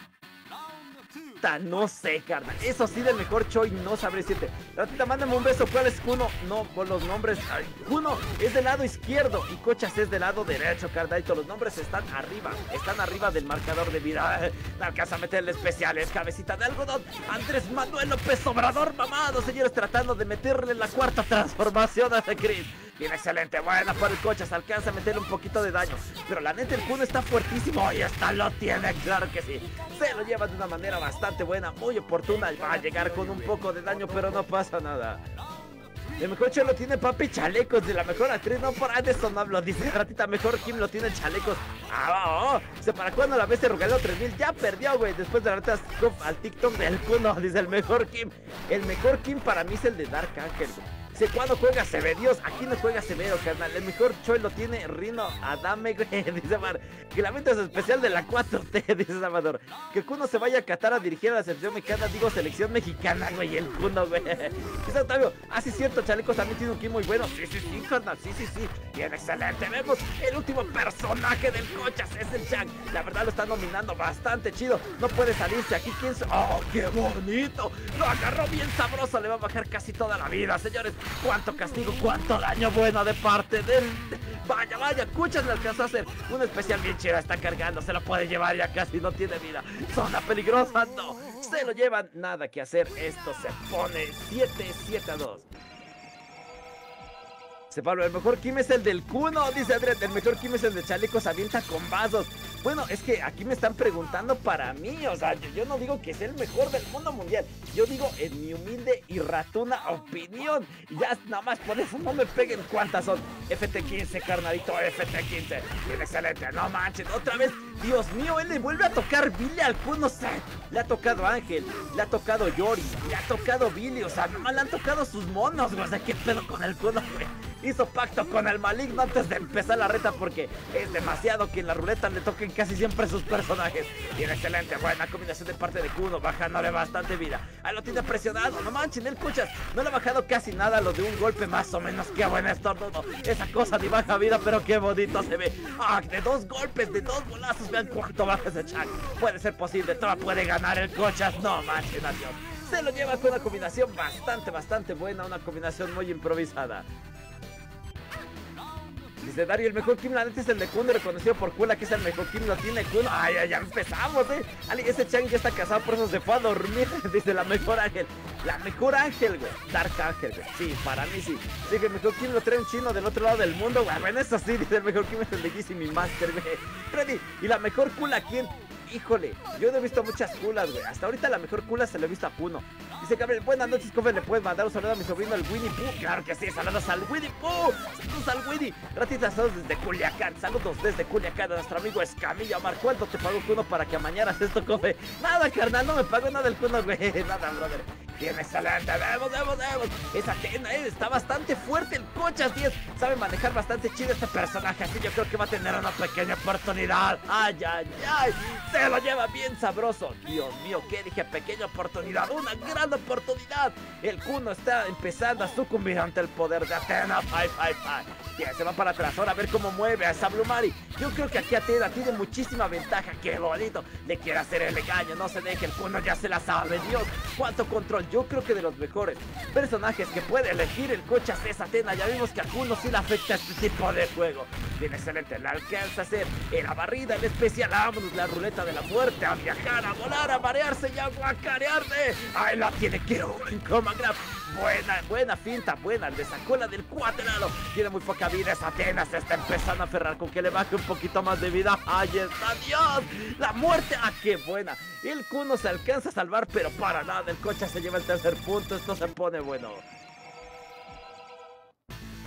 No sé, carnal. Eso sí, del mejor Choi no sabré decirte. Ratita, mándame un beso. ¿Cuál es Kuno? No, por los nombres. Ay, Kuno es del lado izquierdo y Cochas es del lado derecho, carnalito. Los nombres están arriba del marcador de vida. No alcanza a meterle especiales. Cabecita de algodón. Andrés Manuel López Obrador, mamado, señores, tratando de meterle la cuarta transformación a ese Chris. Bien, excelente, buena por el Cochas, alcanza a meterle un poquito de daño. Pero la neta, el Kuno está fuertísimo y esta lo tiene, claro que sí. Se lo lleva de una manera bastante buena, muy oportuna. Va a llegar con un poco de daño, pero no pasa nada. El mejor Choi lo tiene Papi Chalecos. De la mejor actriz, no, por eso no hablo. Dice Ratita, mejor Kim lo tiene Chalecos. ¿Para cuándo la bestia Rugaleo 3000? Ya perdió, güey. Después de la neta al TikTok del Kuno. Dice el mejor Kim. El mejor Kim para mí es el de Dark Angel, güey. Cuando juega se ve, Dios, aquí no juega severo, carnal. El mejor Choi lo tiene Rino Adame, güey, dice Mar. Que la venta es especial de la 4T, dice Salvador. Que Kuno se vaya a Qatar a dirigir a la selección mexicana, digo selección mexicana, güey, el Kuno, güey. Dice Octavio, sí, cierto, Chalecos también tiene un Kim muy bueno. Sí, carnal, sí. Bien, excelente. Vemos el último personaje del Cochas, es el Chang. La verdad lo está nominando bastante chido. No puede salirse aquí, ¿quién se... ¡Oh, qué bonito! Lo agarró bien sabroso, le va a bajar casi toda la vida, señores. Cuánto castigo, cuánto daño bueno de parte del... Vaya, Cuchas le alcanzó a hacer un especial bien chido. Está cargando, se lo puede llevar, ya casi no tiene vida. Zona peligrosa, no. Se lo llevan, nada que hacer. Esto se pone 7-2. Dice Pablo, el mejor Kim es el del Kuno, dice Andrés, el mejor Kim es el de Chalecos, avienta con vasos. Bueno, es que aquí me están preguntando para mí, o sea, yo no digo que sea el mejor del mundo mundial. Yo digo en mi humilde y ratuna opinión. Y ya nada más por eso no me peguen cuántas son. FT15, carnalito, FT15. Bien, excelente, no manchen, otra vez. Dios mío, él le vuelve a tocar Billy al Kuno, o sea, le ha tocado Ángel, le ha tocado Yori, le ha tocado Billy, o sea, nomás le han tocado sus monos, güey, o sea, qué pedo con el Kuno, güey. Hizo pacto con el maligno antes de empezar la reta porque es demasiado que en la ruleta le toquen casi siempre sus personajes. Bien, excelente, buena combinación de parte de Kuno, bajándole bastante vida. Ahí lo tiene presionado, no manchen, el Cuchas no le ha bajado casi nada, lo de un golpe más o menos. Qué buen estornudo, esa cosa ni baja vida, pero qué bonito se ve. De 2 golpes, de 2 bolazos, vean cuánto baja ese Chang. Puede ser posible, todavía puede ganar el Cuchas, no manchen, adiós. Se lo lleva con una combinación bastante buena, una combinación muy improvisada. Dice Dario, el mejor Kim la neta es el de Kuno, reconocido por Kula, que es el mejor Kim, lo tiene Kuno. Ya empezamos, Ali, ese Chang ya está casado, por eso se fue a dormir. Dice la mejor Ángel, güey, Dark Ángel, güey, sí, para mí sí. Dice que el mejor Kim lo trae un chino del otro lado del mundo, güey, bueno, eso sí, dice el mejor Kim es el de Gizzy, mi Master, güey. Freddy, y la mejor Kula, ¿quién? Híjole, yo no he visto muchas Kulas, güey. Hasta ahorita la mejor Kula se la he visto a Kuno. Dice Gabriel, buenas noches, Cofe, ¿le puedes mandar un saludo a mi sobrino, el Winnie Pooh? Claro que sí, saludos al Winnie Pooh. Saludos al Winnie. Ratita, saludos desde Culiacán. Saludos desde Culiacán a nuestro amigo Escamilla. Omar, ¿cuánto te pagó Kuno para que amañaras esto, Cofe? Nada, carnal, no me pagó nada el Kuno, güey. Nada, brother. Bien, excelente, vemos. Esa Atena, está bastante fuerte el Cochas 10. Sabe manejar bastante chido este personaje, así yo creo que va a tener una pequeña oportunidad. Ay. Se lo lleva bien sabroso. Dios mío, ¿qué dije? Pequeña oportunidad, una gran oportunidad. El Kuno está empezando a sucumbir ante el poder de Atena. Bien, se va para atrás, ahora a ver cómo mueve a esa Blumari. Yo creo que aquí Atena tiene muchísima ventaja. Qué bonito, le quiere hacer el engaño, no se deje, el Kuno ya se la sabe. Dios, cuánto control. Yo creo que de los mejores personajes que puede elegir el Cochas es Atena. Ya vimos que a Kuno sí le afecta este tipo de juego. Bien, excelente, la alcanza a hacer en la barrida, el especial. Vámonos, la ruleta de la muerte, a viajar, a volar, a marearse y a guacarearse. Ahí la tiene Kiro en Coma Grab. Buena finta, buena, le sacó la del cuadrado. Tiene muy poca vida, esa Atena se está empezando a aferrar con que le baje un poquito más de vida. Ahí está, Dios, la muerte, qué buena. El Kuno se alcanza a salvar, pero para nada, el Cochas se lleva el tercer punto, esto se pone bueno.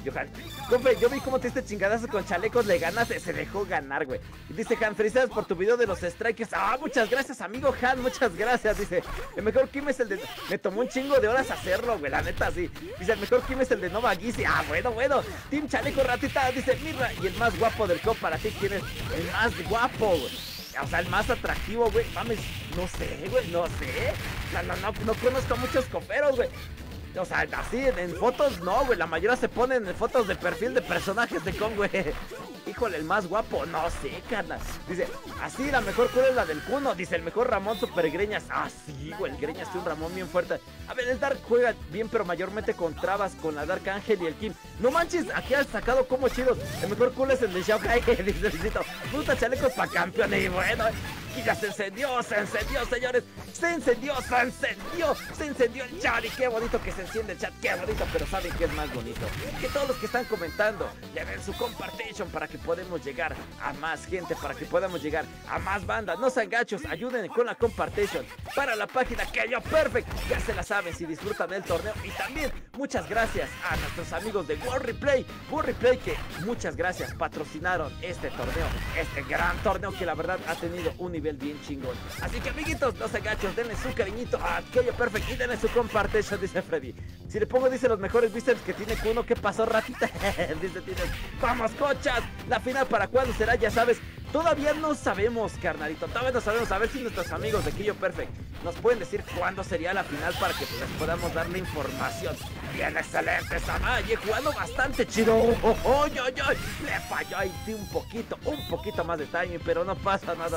Johan, compa, yo vi cómo te diste chingadazos con chalecos, le ganas, se dejó ganar, güey. Y dice Han, felicidades por tu video de los strikers. Ah, muchas gracias, amigo Han, muchas gracias. Dice, el mejor Kim es el de... Me tomó un chingo de horas hacerlo, güey, la neta, sí. Dice, el mejor Kim es el de Nova Gizzy. Ah, bueno. Team Chaleco Ratita, dice, Mirra, y el más guapo del comp para ti, ¿quién es? El más guapo, güey. O sea, el más atractivo, güey. Mames, no sé, güey, no sé. No conozco a muchos coperos, güey. O sea, así en fotos no, güey. La mayoría se ponen en fotos de perfil de personajes de con, güey. Híjole, el más guapo, no sé, carnal. Dice, así la mejor cura es la del Kuno. Dice, el mejor Ramón Super Greñas. Ah, sí, güey, el Greñas es un Ramón bien fuerte. A ver, el Dark juega bien, pero mayormente con trabas, con la Dark Ángel y el Kim. No manches, aquí has sacado como chidos. El mejor culo es el de Xiao Kai. Dice, necesito puta chalecos pa' campeón. Y bueno, y ya se encendió, señores. Se encendió el chat. Y qué bonito que se enciende el chat, qué bonito. Pero ¿saben qué es más bonito? Que todos los que están comentando le den su compartition para que podamos llegar a más gente, para que podamos llegar a más bandas. No sean gachos, ayuden con la compartition para la página Keio Perfect. Ya se la saben, si disfrutan del torneo. Y también muchas gracias a nuestros amigos de World Replay, que muchas gracias, patrocinaron este torneo, este gran torneo que la verdad ha tenido un nivel bien chingón. Así que amiguitos, no sean gachos, denle su cariñito a Keio Perfect y denle su compartition, dice Freddy. Si le pongo, dice, los mejores bíceps que tiene Kuno, ¿qué pasó, ratita? Dice, vamos, cochas, la final para cuándo será, ya sabes. Todavía no sabemos, carnalito, todavía no sabemos. A ver si nuestros amigos de Keio Perfect nos pueden decir cuándo sería la final para que les podamos darle información. Bien, excelente, Samaye, jugando bastante chido. Le falló ahí un poquito más de timing, pero no pasa nada.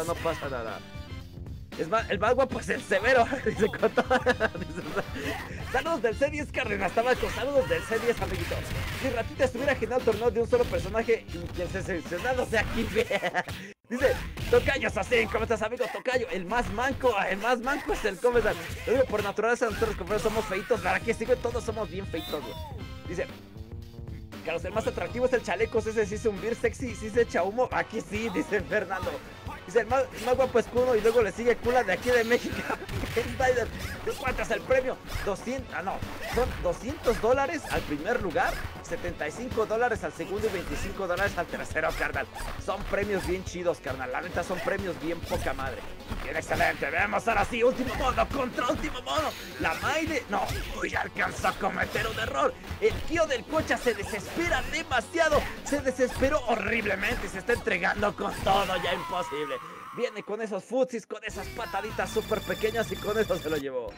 Es más, el más guapo es el Severo. Dice, con todo, saludos del C10, Cárdenas Tabaco. Saludos del C10, amiguitos. Si Ratita estuviera generando torneo de un solo personaje y quien se seleccionado sea aquí. Dice, Tocayo Sassin, ¿cómo estás, amigo? Tocayo, el más manco es el Comedar. Lo digo, por naturaleza nosotros los compañeros somos feitos. ¿Para qué sigo? Todos somos bien feitos, güey. Dice, Carlos, el más atractivo es el Chalecos. Ese sí es un beer sexy, sí se echa humo. Aquí sí, dice Fernando. Dice, el más guapo es Kuno y luego le sigue Kula de aquí de México. Snyder, ¿cuánto es el premio? Son $200 al primer lugar, $75 al segundo y $25 al tercero, carnal. Son premios bien chidos, carnal. La neta son premios bien poca madre. Bien excelente. Veamos ahora sí, último modo contra último modo. La Maide, no, uy, alcanzó a cometer un error. El Kio del Cocha se desespera demasiado. Se desesperó horriblemente y se está entregando con todo, ya imposible. Viene con esos futsis, con esas pataditas súper pequeñas y con eso se lo llevó.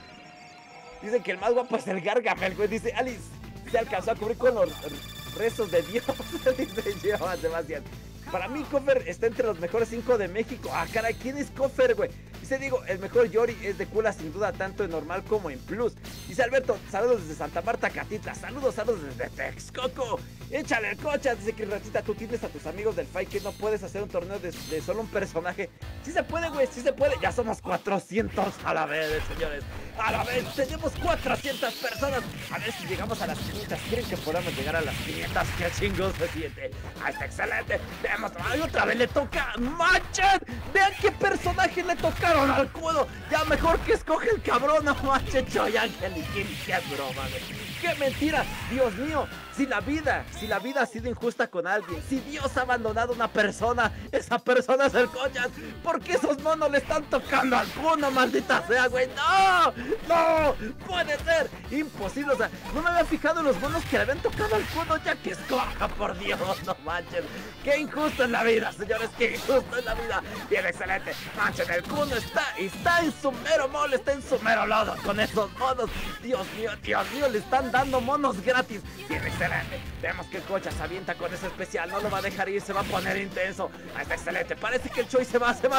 Dicen que el más guapo es el Gargamel, güey. Dice, Alice se alcanzó a cubrir con los rezos de Dios. Dice, llevan demasiado. Para mí, Coffer está entre los mejores 5 de México. Ah, caray, ¿quién es Coffer, güey? Dice, digo, el mejor Yori es de Kula sin duda, tanto en normal como en plus. Dice Alberto, saludos desde Santa Marta, Catitla. Saludos desde Texcoco. Échale el coche. Dice que Ratita, tú tienes a tus amigos del Fight que no puedes hacer un torneo de solo un personaje. Sí se puede, güey, sí se puede. Ya somos 400 a la vez, señores. A la vez, tenemos 400 personas. A ver si llegamos a las 500. ¿Quieren que podamos llegar a las 500? ¡Qué chingos se siente! ¡Ah, está excelente! Veamos, ¡ay, otra vez le toca! ¡Manchen! ¡Vean qué personaje le tocaron al Kuno! Ya mejor que escoge el cabrón, no manchen. Choy Ángel y Kim, qué broma, güey. ¡Qué mentira! ¡Dios mío! Si la vida ha sido injusta con alguien, si Dios ha abandonado a una persona, esa persona es el Kochas. ¿Por qué esos monos le están tocando al Kuno, maldita sea, güey? ¡No! ¡No! ¡Puede ser! Imposible, o sea, no me había fijado en los monos que le habían tocado al Kuno, ya que escoja, por Dios, no manchen. ¡Qué injusto es la vida, señores! ¡Qué injusto es la vida! Bien, excelente. Manchen, el Kuno está en su mero mole, está en su mero lodo con esos monos. Dios mío, le están dando monos gratis. Bien, excelente. Vemos que el Cocha se avienta con ese especial, no lo va a dejar ir, se va a poner intenso. Ah, está excelente, parece que el Choi se va y se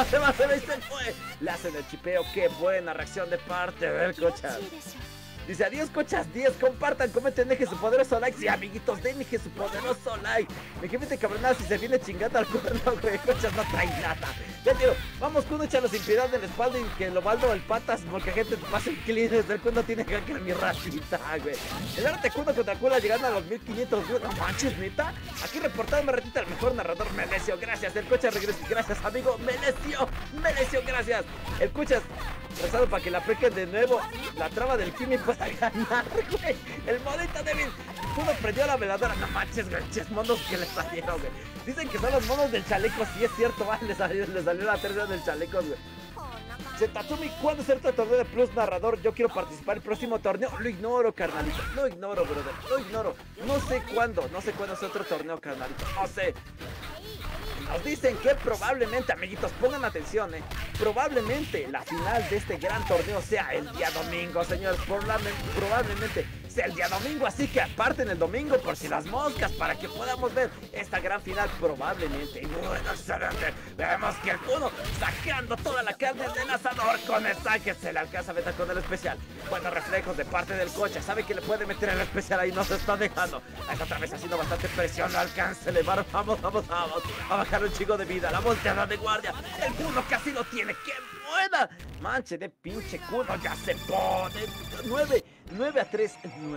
fue. Le hacen el chipeo, qué buena reacción de parte del Cocha. Dice, adiós, Cochas 10, compartan, comenten, dejen su poderoso like. Sí, amiguitos, dejen su poderoso like. Mi jefe te cabronada si se viene chingando al cuerno, güey. Cochas no trae nada. Ya tío, vamos, Kuno, échalo sin piedad en la espalda y que lo baldo el patas, porque gente te pasa el clean desde el Kuno tiene que mi ratita, güey. El arte Kuno contra Kula llegando a los 1500, güey. No manches, neta. Aquí reportando ratita, el mejor narrador, Melesio, gracias. El Cochas regresa, gracias, amigo. Melesio, gracias. El Cochas rezando para que la apliquen de nuevo la traba del Kimi para ganar, güey. El monito débil. Uno prendió la veladora. No manches, güey, monos que le salieron, güey. Dicen que son los monos del chaleco, sí es cierto, ¿vale? Le salió la tercera del chaleco, güey. Tatsumi, ¿cuándo será tu torneo de Plus narrador? Yo quiero participar el próximo torneo. Lo ignoro, carnalito. Lo ignoro, brother. Lo ignoro. No sé cuándo es otro torneo, carnalito. No sé. Nos dicen que probablemente, amiguitos, pongan atención, probablemente la final de este gran torneo sea el día domingo, señores. Probablemente sea el día domingo, así que aparten el domingo por si las moscas, para que podamos ver esta gran final, probablemente. Y bueno, excelente. Vemos que el Kuno sacando toda la carne del asador con el saque. Se le alcanza a meter con el especial. Buenos reflejos de parte del coche. Sabe que le puede meter el especial ahí, no se está dejando. Esta otra vez haciendo bastante presión, no alcanza a elevar. Vamos. A bajar un chico de vida, la volteada de guardia. El Kuno casi lo tiene. ¡Qué buena! Manche de pinche Kuno, ya se pone 9 a 3.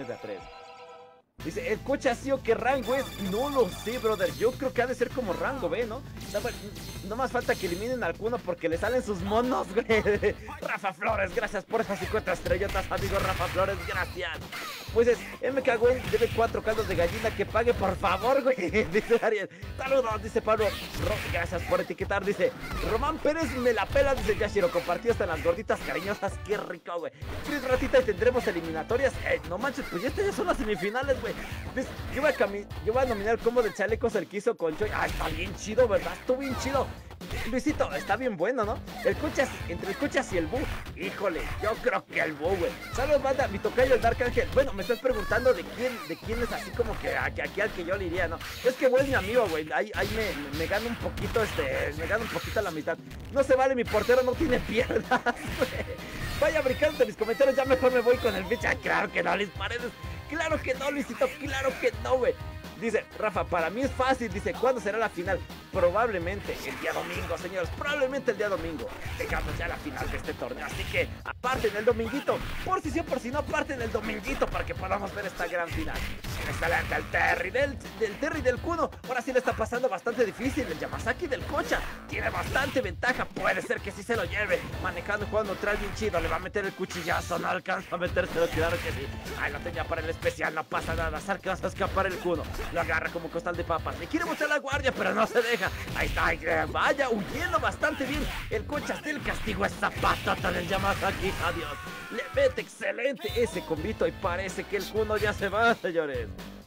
Dice, el coche ha sido que rango es, no lo sé, brother. Yo creo que ha de ser como rango B, ¿no? No más falta que eliminen al Kuno porque le salen sus monos, güey. Rafa Flores, gracias por esas 50 estrellotas, amigo Rafa Flores, gracias. Pues es, MK güey, debe 4 caldos de gallina, que pague por favor, güey. Dice Ariel. Saludos, dice Pablo. Gracias por etiquetar, dice Román Pérez, me la pela, dice Yashiro. Compartido hasta las gorditas cariñosas, qué rico, güey. Chris Ratita, y tendremos eliminatorias. No manches, pues ya son las semifinales, güey. Yo voy a nominar el combo de chalecos el que hizo con Choi. Ah, está bien chido, ¿verdad? Estuvo bien chido. Luisito, está bien bueno, ¿no? Entre el Cuchas y el Bu. Híjole, yo creo que el Bu, güey. Saludos, banda, mi tocayo, el Dark Angel. Bueno, me estás preguntando de quién es así como que aquí al que yo le iría, ¿no? Es que, güey, mi amigo, güey. Ahí me gana un poquito, me gana un poquito a la mitad. No se vale, mi portero no tiene piernas, güey. Vaya brincando mis comentarios, ya mejor me voy con el bicho. Claro que no, Luis Paredes. Claro que no, Luisito, claro que no, güey. Dice, Rafa, para mí es fácil. Dice, ¿cuándo será la final? Probablemente el día domingo, señores. Probablemente el día domingo tengamos ya la final de este torneo. Así que aparten el dominguito. Por si sí o por si no, aparten el dominguito para que podamos ver esta gran final. Excelente, el Terry del Terry del Kuno. Ahora sí le está pasando bastante difícil. El Yamazaki del Cocha tiene bastante ventaja. Puede ser que sí se lo lleve. Manejando, jugando neutral bien chido. Le va a meter el cuchillazo. No alcanza a metérselo, claro que sí. Ahí lo tenía para el especial. No pasa nada. Se alcanza a escapar el Kuno. Lo agarra como costal de papas. Le quiere mostrar la guardia, pero no se deja. Ahí está, vaya, huyendo bastante bien. El Cocha del castigo, esa patata del Yamazaki. Adiós. Le mete excelente ese combito y parece que el Kuno ya se va, señores.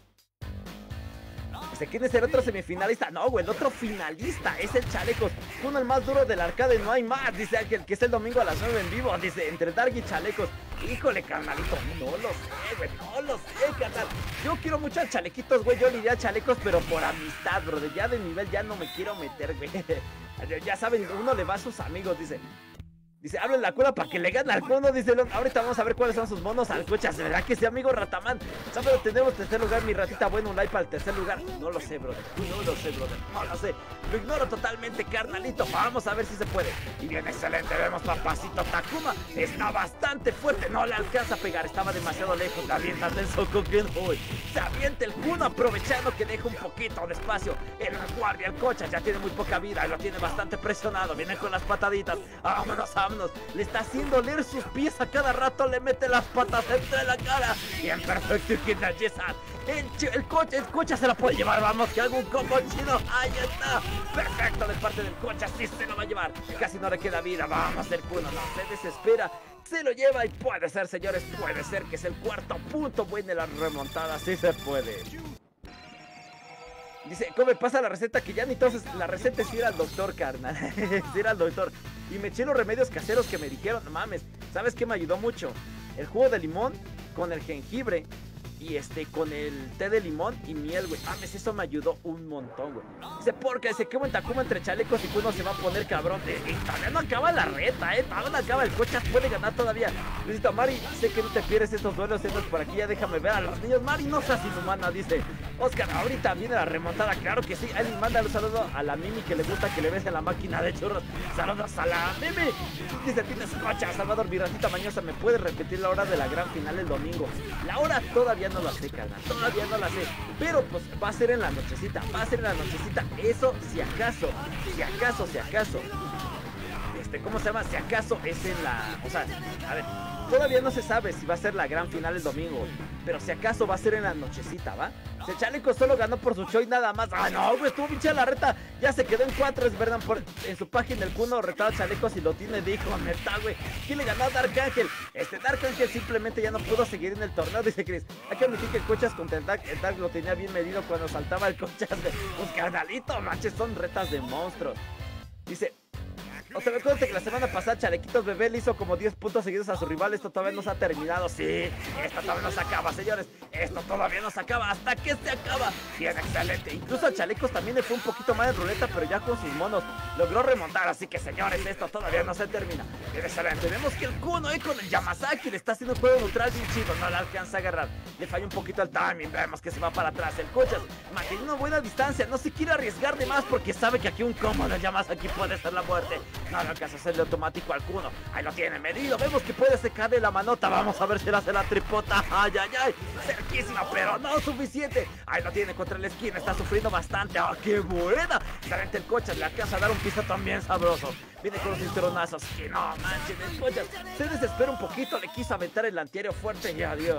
¿Quién es el otro semifinalista? No, güey, el otro finalista es el Chalecos. Kuno, el más duro del arcade, no hay más. Dice Ángel, que es el domingo a las 9 en vivo. Dice, entre Dark y Chalecos. Híjole, carnalito, no lo sé, güey, no lo sé, carnal. Yo quiero mucho a Chalequitos, güey. Yo le iría a Chalecos, pero por amistad, bro. Ya de nivel ya no me quiero meter, güey. Ya saben, uno le va a sus amigos, dice. Dice, hablen la cola para que le gane al Kuno. Dice, ahorita vamos a ver cuáles son sus monos al Cocha. ¿Verdad que sí, amigo Ratamán? ¿Sabes? Tenemos tercer lugar, mi ratita. Bueno, un like para el tercer lugar. No lo sé, brother. No lo sé. Lo ignoro totalmente, carnalito. Vamos a ver si se puede. Y bien, excelente. Vemos papacito Takuma. Está bastante fuerte. No le alcanza a pegar. Estaba demasiado lejos. Aviéntate el Sokoken. Uy. Se avienta el Kuno aprovechando que deja un poquito de espacio. El guardia, el Cocha, ya tiene muy poca vida. Y lo tiene bastante presionado. Viene con las pataditas. Vámonos. Le está haciendo leer sus pies a cada rato. Le mete las patas entre la cara. Bien, perfecto. El Cocha se la puede llevar. Vamos, que haga un combo chido. Ahí está. Perfecto de parte del Cocha. Sí se lo va a llevar. Casi no le queda vida. Vamos, el Kuno no se desespera. Se lo lleva y puede ser, señores. Puede ser que es el cuarto punto. Buena la remontada. Sí se puede. Dice, ¿cómo me pasa la receta? Que ya ni entonces la receta es ir al doctor, carnal. Es ir al doctor. Y me eché los remedios caseros que me dijeron. No mames, ¿sabes qué me ayudó mucho? El jugo de limón con el jengibre y con el té de limón y miel, güey. Mames, eso me ayudó un montón, güey. Dice, porque dice que buen Takuma entre Chalecos y Kuno se va a poner cabrón. Y todavía no acaba la reta, todavía no acaba. El Cocha puede ganar todavía. Luisito, Mari, sé que no te pierdes estos duelos, por aquí ya déjame ver a los niños. Mari, no seas inhumana, dice Oscar, ahorita viene la remontada, claro que sí. Alguien manda un saludo a la Mimi, que le gusta que le bese la máquina de churros. Saludos a la Mimi. Dice, tienes Cocha, Salvador, mi ratita mañosa, ¿me puede repetir la hora de la gran final el domingo? La hora todavía no la sé, carnal, todavía no la sé. Pero pues va a ser en la nochecita, Eso si acaso. ¿cómo se llama? Si acaso es en la, o sea, a ver, todavía no se sabe si va a ser la gran final el domingo, pero si acaso va a ser en la nochecita, ¿va? Si el Chaleco solo ganó por su show y nada más. Ah, no, güey, estuvo pinche la reta. Ya se quedó en 4, es verdad. En su página el Kuno retaba al Chaleco si lo tiene, dijo, neta, güey. ¿Quién le ganó a Dark Angel? Dark Angel simplemente ya no pudo seguir en el torneo, dice Chris. Hay que admitir que el Cochas contra el Dark lo tenía bien medido cuando saltaba el Cochas. Pues carnalito, manches, son retas de monstruos. Dice... O sea, recuerda que la semana pasada Chalequitos Bebé le hizo como 10 puntos seguidos a su rival. Esto todavía no se ha terminado. Sí, esto todavía no se acaba, señores. Esto todavía no se acaba. ¿Hasta que se acaba? Bien, excelente. Incluso a Chalecos también le fue un poquito más en ruleta, pero ya con sus monos logró remontar. Así que, señores, esto todavía no se termina. Bien, excelente. Vemos que el Kuno con el Yamazaki le está haciendo un juego neutral bien chido. No le alcanza a agarrar. Le falla un poquito el timing. Vemos que se va para atrás. El Cochas mantiene una buena distancia. No se quiere arriesgar de más porque sabe que aquí un combo del Yamazaki puede ser la muerte. No le alcanza a hacerle automático al Kuno. Ahí lo tiene medido. Vemos que puede secarle la manota. Vamos a ver si le hace la tripota. Ay, ay, ay. Cerquísima, pero no suficiente. Ahí lo tiene contra la esquina. Está sufriendo bastante. ¡Ah, qué buena! Excelente el Cochas. Le alcanza a dar un piso también sabroso. Viene con los cinturonazos. Que no manchen, el Cochas se desespera un poquito. Le quiso aventar el antiaéreo fuerte y adiós.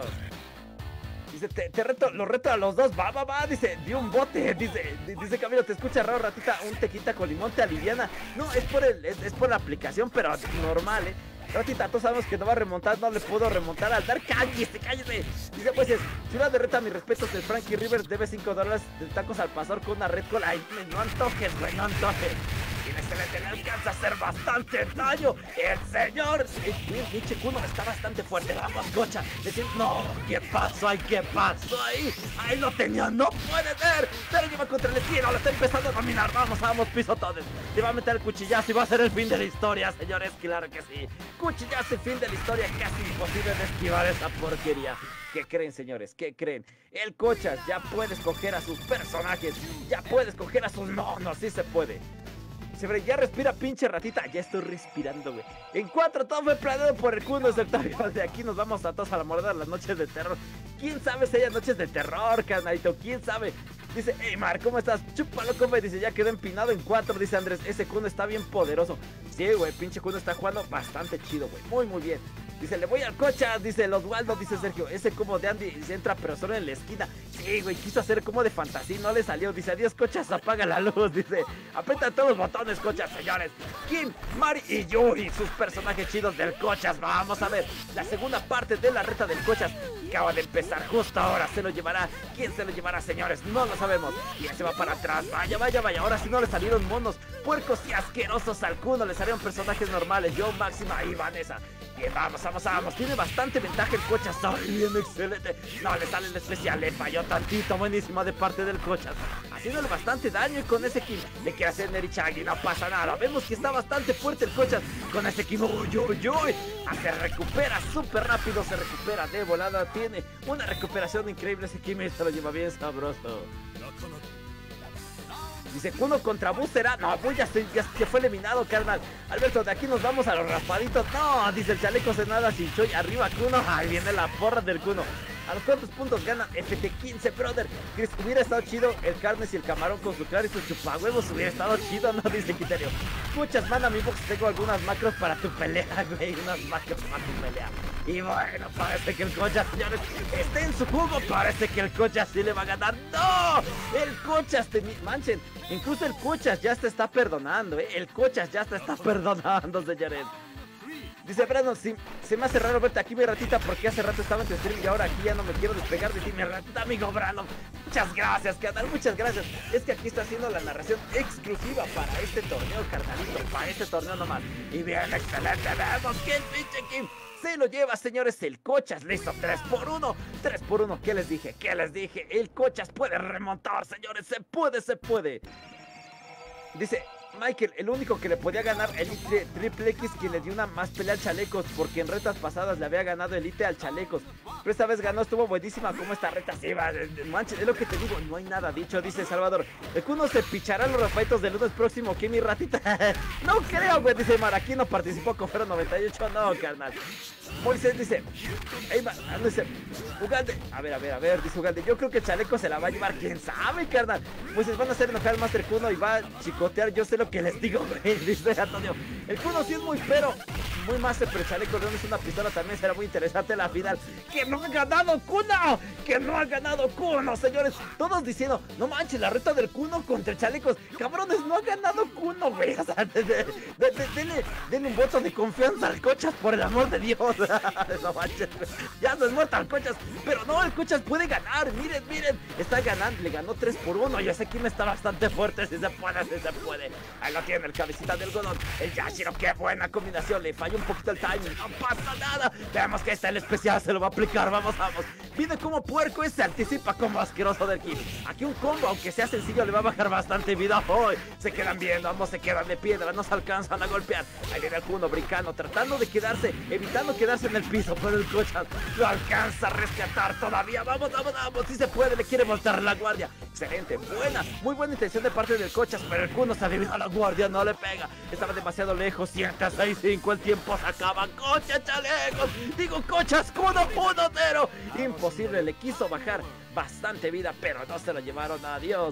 Dice, te reto, lo reto a los dos, va, dice, dio un bote, dice Camilo, te escucha raro, ratita, un tequita con limón te aliviana. No, es por la aplicación, pero normal, Ratita, todos sabemos que no va a remontar, no le puedo remontar al Dark. Cállese. Dice, pues, si una derreta, mis respetos, el Frankie Rivers debe $5 de tacos al pastor con una red cola. Ay, no antojes, güey, no antojes. Tiene excelente, le alcanza a hacer bastante daño. El señor pinche Kuno está bastante fuerte. Vamos, Cocha. No, ¿qué pasó ahí? ¿Qué pasó ahí? Ahí lo tenía, no puede ser. Pero lleva contra el esquina, lo está empezando a dominar. Vamos, pisotones. Le va a meter el cuchillazo y va a ser el fin de la historia, señores. Claro que sí. Cuchillazo y fin de la historia. Casi imposible de esquivar esa porquería. ¿Qué creen, señores? ¿Qué creen? El Cochas ya puede escoger a sus personajes. Ya puede escoger a sus monos. Sí se puede. Ya respira, pinche ratita. Ya estoy respirando, güey. En 4, todo fue planeado por el Kuno. De aquí nos vamos a todos a la mordida de las noches de terror. ¿Quién sabe si haya noches de terror, carnalito? ¿Quién sabe? Dice, hey Mar, ¿cómo estás? Chúpalo, compa. Dice, ya quedó empinado en 4. Dice Andrés, ese Kuno está bien poderoso. Sí, güey, pinche Kuno está jugando bastante chido, güey. Muy bien. Dice, le voy al Cochas, dice el Oswaldo, dice Sergio. Ese como de Andy se entra pero solo en la esquina. Sí, güey, quiso hacer como de fantasía, no le salió. Dice, adiós, Cochas, apaga la luz. Dice, aprieta todos los botones, Cochas, señores. Kim, Mari y Yuri, sus personajes chidos del Cochas. Vamos a ver, la segunda parte de la reta del Cochas acaba de empezar justo ahora. ¿Se lo llevará? ¿Quién se lo llevará, señores? No lo sabemos. Y se va para atrás. Vaya. Ahora sí no le salieron monos, puercos y asquerosos al Kuno. Le salieron personajes normales. Yo, Máxima y Vanessa. Bien, vamos. Tiene bastante ventaja el Cochas. Ay, bien, excelente. No le sale el especial. Le falló tantito. Buenísima de parte del Cochas. Haciéndole bastante daño y con ese kill le quiere hacer Nerichagi. No pasa nada. Vemos que está bastante fuerte el Cochas con ese kill. Uy. Se recupera súper rápido. Se recupera de volada. Tiene una recuperación increíble ese kill. Se lo lleva bien sabroso. Dice, Kuno contra Buu será. No, Buu ya fue eliminado, carnal. Alberto, de aquí nos vamos a los raspaditos. No, dice el Chaleco se nada sin Choi. Arriba Kuno. Ahí viene la porra del Kuno. ¿A los cuántos puntos ganan? FT15, brother. Chris, hubiera estado chido el Carnes y el Camarón con su claro y su chupahuevos. Hubiera estado chido, ¿no? Dice Quiterio. Escuchas, manda mi box. Tengo algunas macros para tu pelea, güey. Unas macros para tu pelea. Y bueno, parece que el Cochas, señores, está en su jugo. Parece que el Cochas sí le va a ganar. ¡No! El Cochas, manchen. Incluso el Cochas ya se está perdonando, El Cochas ya se está perdonando, señores. Dice Brandon, se me hace raro verte aquí, mi ratita, porque hace rato estaba en tu stream y ahora aquí ya no me quiero despegar de ti, mi ratita, amigo Brandon. Muchas gracias, carnal, muchas gracias. Es que aquí está haciendo la narración exclusiva para este torneo, carnalito, para este torneo nomás. Y bien, excelente, vemos que el pinche Kim se lo lleva, señores, el Cochas, listo, 3-1, 3-1, ¿qué les dije? El Cochas puede remontar, señores, se puede. Dice Michael, el único que le podía ganar Elite Triple X, quien le dio una más pelea al Chalecos, porque en retas pasadas le había ganado Elite al Chalecos, pero esta vez ganó, estuvo buenísima como esta reta, sí, va, manches, es lo que te digo, no hay nada dicho, dice Salvador. El Kuno se pichará los raspaditos del lunes próximo, ¿qué, mi ratita? No creo, güey, dice Maraquino, participó con Fero 98, no, carnal. Moisés dice, dice, Ugalde, a ver, dice Ugalde, yo creo que el Chaleco se la va a llevar, quién sabe, carnal. Moisés, van a hacer enojar al Master Kuno y va a chicotear, yo sé lo lo que les digo, güey, dice Antonio. El Kuno sí es muy muy más, pero el Chaleco León es una pistola, también será muy interesante la final. ¡Que no ha ganado Kuno! ¡Que no ha ganado Kuno, señores! Todos diciendo, no manches, la reta del Kuno contra el Chalecos. Cabrones, no ha ganado Kuno, güey. O sea, denle un voto de confianza al Cochas, por el amor de Dios. No manches, güey. Ya no es muerto al Cochas, pero no, el Cochas puede ganar. Miren, está ganando, le ganó 3-1. Yo sé que me está bastante fuerte, si se puede. Ahí lo tiene el cabecita del algodón. El Yashiro, qué buena combinación. Le falló un poquito el timing, no pasa nada. Veamos que está el especial, se lo va a aplicar. Vamos. Viene como puerco y se anticipa como asqueroso del Kid. Aquí un combo, aunque sea sencillo, le va a bajar bastante vida. Hoy se quedan viendo, ambos se quedan de piedra, no se alcanzan a golpear. Ahí viene el Kuno brincando, tratando de quedarse, evitando quedarse en el piso, pero el Cochas lo alcanza a rescatar todavía. Vamos, si se puede, le quiere voltar la guardia. Excelente, muy buena intención de parte del Cochas, pero el Kuno se adivina a la guardia, no le pega. Estaba demasiado lejos, 106-5, el tiempo se acaba. Cochas, Chalecos, digo Cochas, Kuno 1-0. Imposible, le quiso bajar bastante vida, pero no se lo llevaron. Adiós.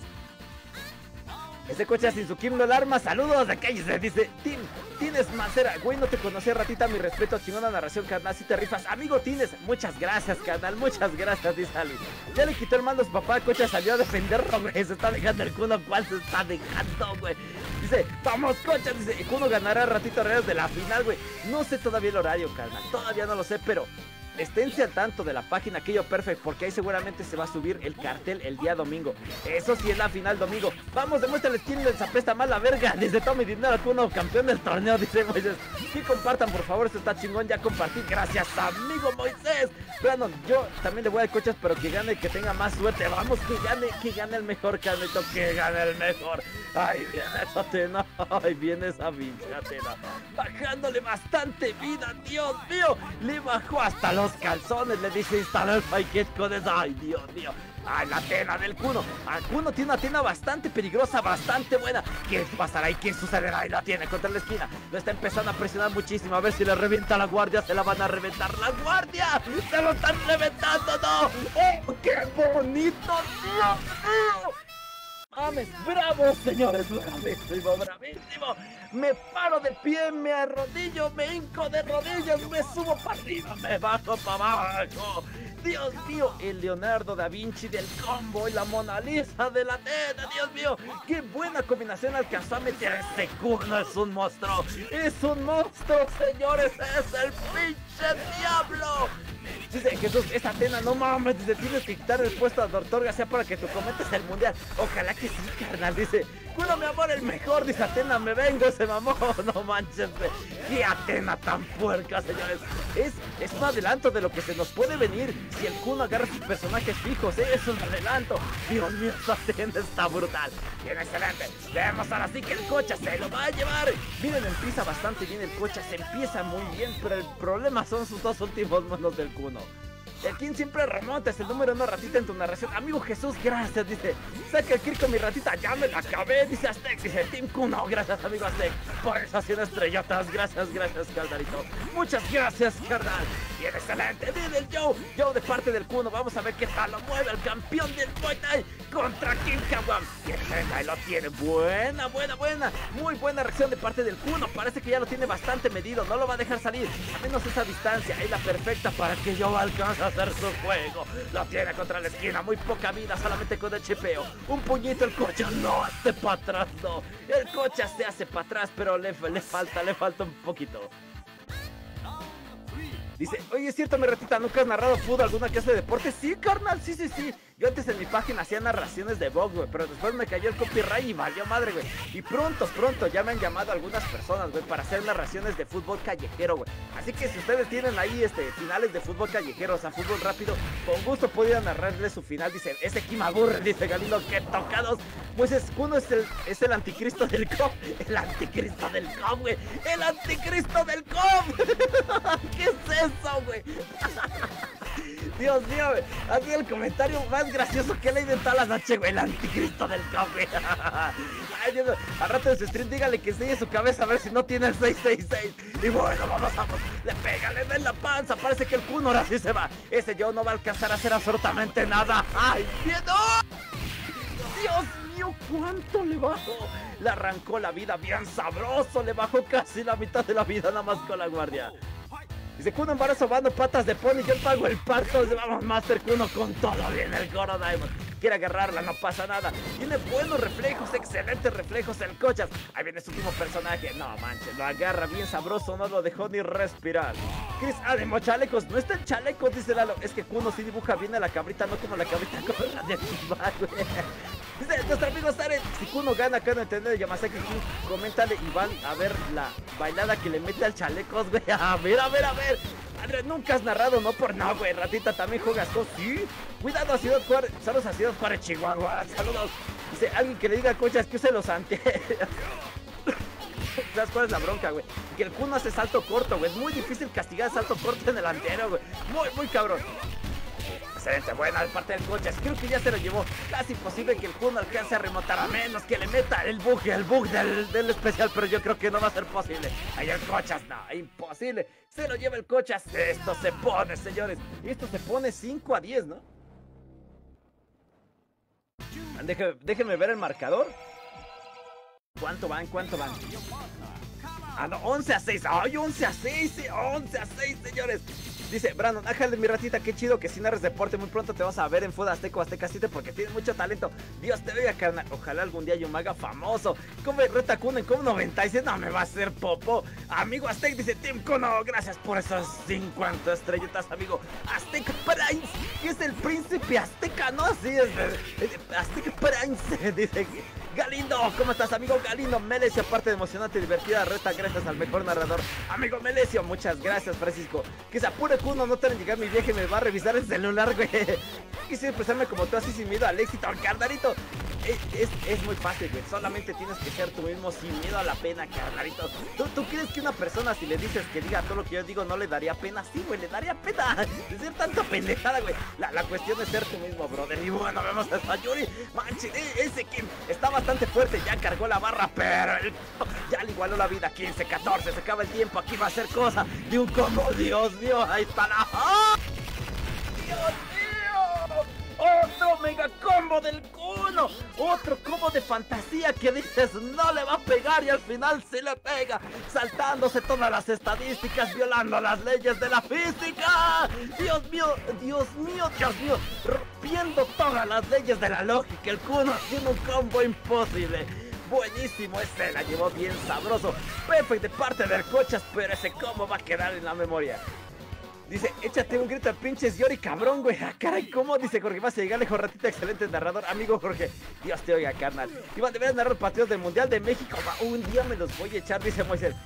Ese Cochas sin su Kim lo alarma. Saludos de Cállese, dice Tines Mancera. Güey, no te conocía, ratita, mi respeto, chingona narración, carnal, si te rifas. Amigo Tines, muchas gracias, carnal, muchas gracias, dice Ali. Ya le quitó el mando a su papá, Cochas salió a defenderlo, güey. Se está dejando el Kuno, ¿cuál se está dejando, güey? Dice, vamos, Cochas, dice, Kuno ganará ratito reales de la final, güey. No sé todavía el horario, carnal, todavía no lo sé, pero esténse al tanto de la página Aquello Perfect, porque ahí seguramente se va a subir el cartel el día domingo. Eso sí es la final domingo. Vamos, demuéstrales quién les apesta más la verga. Dice Tommy Dinero, Kuno, campeón del torneo, dice Moisés. Sí, compartan, por favor, esto está chingón, ya compartí. Gracias, amigo Moisés. Brandon, yo también le voy a Cochas, pero que gane, que tenga más suerte. Vamos, que gane el mejor, Carneto, que gane el mejor. Ay, viene esa Atena, ay, viene esa pinche Atena. Bajándole bastante vida, Dios mío. Le bajó hasta los calzones, le dice instalar el Fight con eso. Ay, Dios mío. Ay, la Atena del Kuno. El Kuno tiene una Atena bastante peligrosa, bastante buena. ¿Qué pasará y qué sucederá? Ahí la tiene contra la esquina. Lo está empezando a presionar muchísimo. A ver si le revienta la guardia. Se la van a reventar la guardia. Se lo están reventando, no. ¡Oh, qué bonito! ¡Dios mío! ¡Mames! ¡Bravo, señores! ¡Bravísimo! Me paro de pie, me arrodillo, me hinco de rodillas, me subo para arriba, me bajo para abajo. Dios mío, el Leonardo da Vinci del combo y la Mona Lisa de la Atena, Dios mío, qué buena combinación alcanzó a meter este Kuno. Es un monstruo, señores, es el pinche diablo. Dice Jesús, esa Atena, no mames, dice, tienes que quitar el puesto a Doctor García para que tú cometes el mundial. Ojalá que sí, carnal, dice, Kuno, mi amor, el mejor, dice Atena, me vengo, se mamó. No manches, qué Atena tan puerca, señores. Es un adelanto de lo que se nos puede venir si el Kuno agarra sus personajes fijos, es un adelanto. Dios mío, esta Atena está brutal. Bien, excelente. Vemos ahora sí que el Cochas se lo va a llevar. Miren, empieza bastante bien el Cochas, empieza muy bien, pero el problema son sus dos últimos manos del Kuno. El King siempre remonta, es el número 1 ratita en tu narración. Amigo Jesús, gracias, dice. Saca el Kirk con mi ratita, ya me la acabé, dice Aztec, dice Team Kuno. Gracias, amigo Aztec, por esas 100 estrellotas. Gracias, carnalito. Muchas gracias, carnal. Bien, excelente. Viene el Joe de parte del Kuno. Vamos a ver qué tal lo mueve el campeón del Muay Thai contra King Kawam. Bien, ahí lo tiene. Buena. Muy buena reacción de parte del Kuno. Parece que ya lo tiene bastante medido. No lo va a dejar salir. A menos esa distancia es la perfecta para que Joe alcance a hacer su juego. Lo tiene contra la esquina. Muy poca vida, solamente con el chipeo. Un puñito, el Cochas no hace para atrás, no. El Cochas se hace para atrás, pero le falta un poquito. Dice, oye, es cierto, mi ratita, ¿nunca has narrado fútbol, alguna clase de deporte? Sí, carnal, sí. Yo antes en mi página hacía narraciones de box, güey, pero después me cayó el copyright y valió madre, güey. Y pronto ya me han llamado algunas personas, güey, para hacer narraciones de fútbol callejero, güey. Así que si ustedes tienen ahí, finales de fútbol callejero, o sea, fútbol rápido, con gusto podría narrarles su final. Dice, ese Kim aburre, dice Galindo, que tocados. Pues Kuno es el anticristo del COP. El anticristo del COP, güey. El anticristo del COP. ¿Qué es eso, güey? Dios mío, güey. Así el comentario más gracioso que he leído en todas las noches, güey. El anticristo del COP, güey. Ay, Dios mío. Al rato de su stream, dígale que enseñe su cabeza a ver si no tiene el 666. Y bueno, vamos. Le pega, le da en la panza. Parece que el Kuno ahora sí se va. Ese Joe no va a alcanzar a hacer absolutamente nada. ¡Ay, bien! ¡Oh! Dios mío, mío! ¿Cuánto le bajó? Le arrancó la vida bien sabroso. Le bajó casi la mitad de la vida nada más con la guardia. Dice, Kuno en vara sobando patas de pony, yo pago el parto. Vamos, Master Kuno con todo. Viene el Goro Diamond. Quiere agarrarla, no pasa nada. Tiene buenos reflejos, excelentes reflejos el Cochas. Ahí viene su último personaje. No manches, lo agarra bien sabroso, no lo dejó ni respirar. Chris Ademo, chalecos. No está el chaleco, dice Lalo. Es que Kuno sí dibuja bien a la cabrita, no como la cabrita con la de güey. Dice nuestro amigo Saren, si Kuno gana acá no entender Yamasaki King, coméntale y van a ver la bailada que le mete al chalecos, güey. A ver. André, nunca has narrado, no por no, güey. Ratita también juegas con, sí. Cuidado a Ciudad Juárez, saludos a Ciudad Juárez, Chihuahua. Saludos. Dice, alguien que le diga a Cochas que use los ante. ¿Sabes cuál es la bronca, güey? Que el Kuno hace salto corto, güey. Es muy difícil castigar el salto corto en delantero, güey. Muy cabrón. Excelente, buena de parte del Cochas. Creo que ya se lo llevó. Casi imposible que el Kuno alcance a remontar, a menos que le meta el bug del especial. Pero yo creo que no va a ser posible. Ahí el Cochas, no, imposible. Se lo lleva el Cochas. Esto se pone, señores. Esto se pone 5-10, ¿no? Déjenme ver el marcador. ¿Cuánto van? Ah, no, 11-6. ¡Ay, 11-6! 11-6, señores. Dice, Brandon, ájale mi ratita, qué chido que si narres deporte. Muy pronto te vas a ver en Food Azteca o Azteca 7 porque tienes mucho talento. Dios te oiga, carnal. Ojalá algún día yo me haga famoso. Como reta Kuno en como 96. No me va a hacer popo. Amigo Aztec dice, Team Kuno, gracias por esas 50 estrellitas, amigo. Azteca Prince, que es el príncipe azteca, ¿no? Sí, es Azteca Prince, dice Galindo. ¿Cómo estás, amigo Galindo? Melesio, aparte de emocionante y divertida reta, gracias al mejor narrador. Amigo Melesio, muchas gracias, Francisco. Que se apure Kuno, no te van a llegar mi viaje, me va a revisar el celular, güey. Quisiera expresarme como tú, así sin miedo al éxito, carnalito. Es muy fácil, güey. Solamente tienes que ser tú mismo sin miedo a la pena, carnalito. ¿Tú crees que una persona, si le dices que diga todo lo que yo digo, no le daría pena? Sí, güey, le daría pena. Decir tanta pendejada, güey. La cuestión es ser tú mismo, brother. Y bueno, vemos a Sayuri. Manche, ese Kim está bastante fuerte. Ya cargó la barra, pero ya le igualó la vida. 15-14, se acaba el tiempo. Aquí va a ser cosa de un combo. Dios mío, ahí está la... ¡Oh! ¡Dios mío! ¡Otro mega combo del Kuno! Otro combo de fantasía que dices no le va a pegar y al final sí le pega, saltándose todas las estadísticas, violando las leyes de la física. Dios mío, rompiendo todas las leyes de la lógica. El Kuno haciendo un combo imposible. Buenísimo, ese la llevó bien sabroso. Perfecto de parte del Cochas, pero ese combo va a quedar en la memoria. Dice, échate un grito al pinches Yori, cabrón, güey. Ah, caray, ¿cómo? Dice Jorge, vas a llegarle, Ratita, excelente narrador. Amigo Jorge, Dios te oiga, carnal. Iván, deberías narrar partidos del Mundial de México. Un día me los voy a echar, dice Moisés.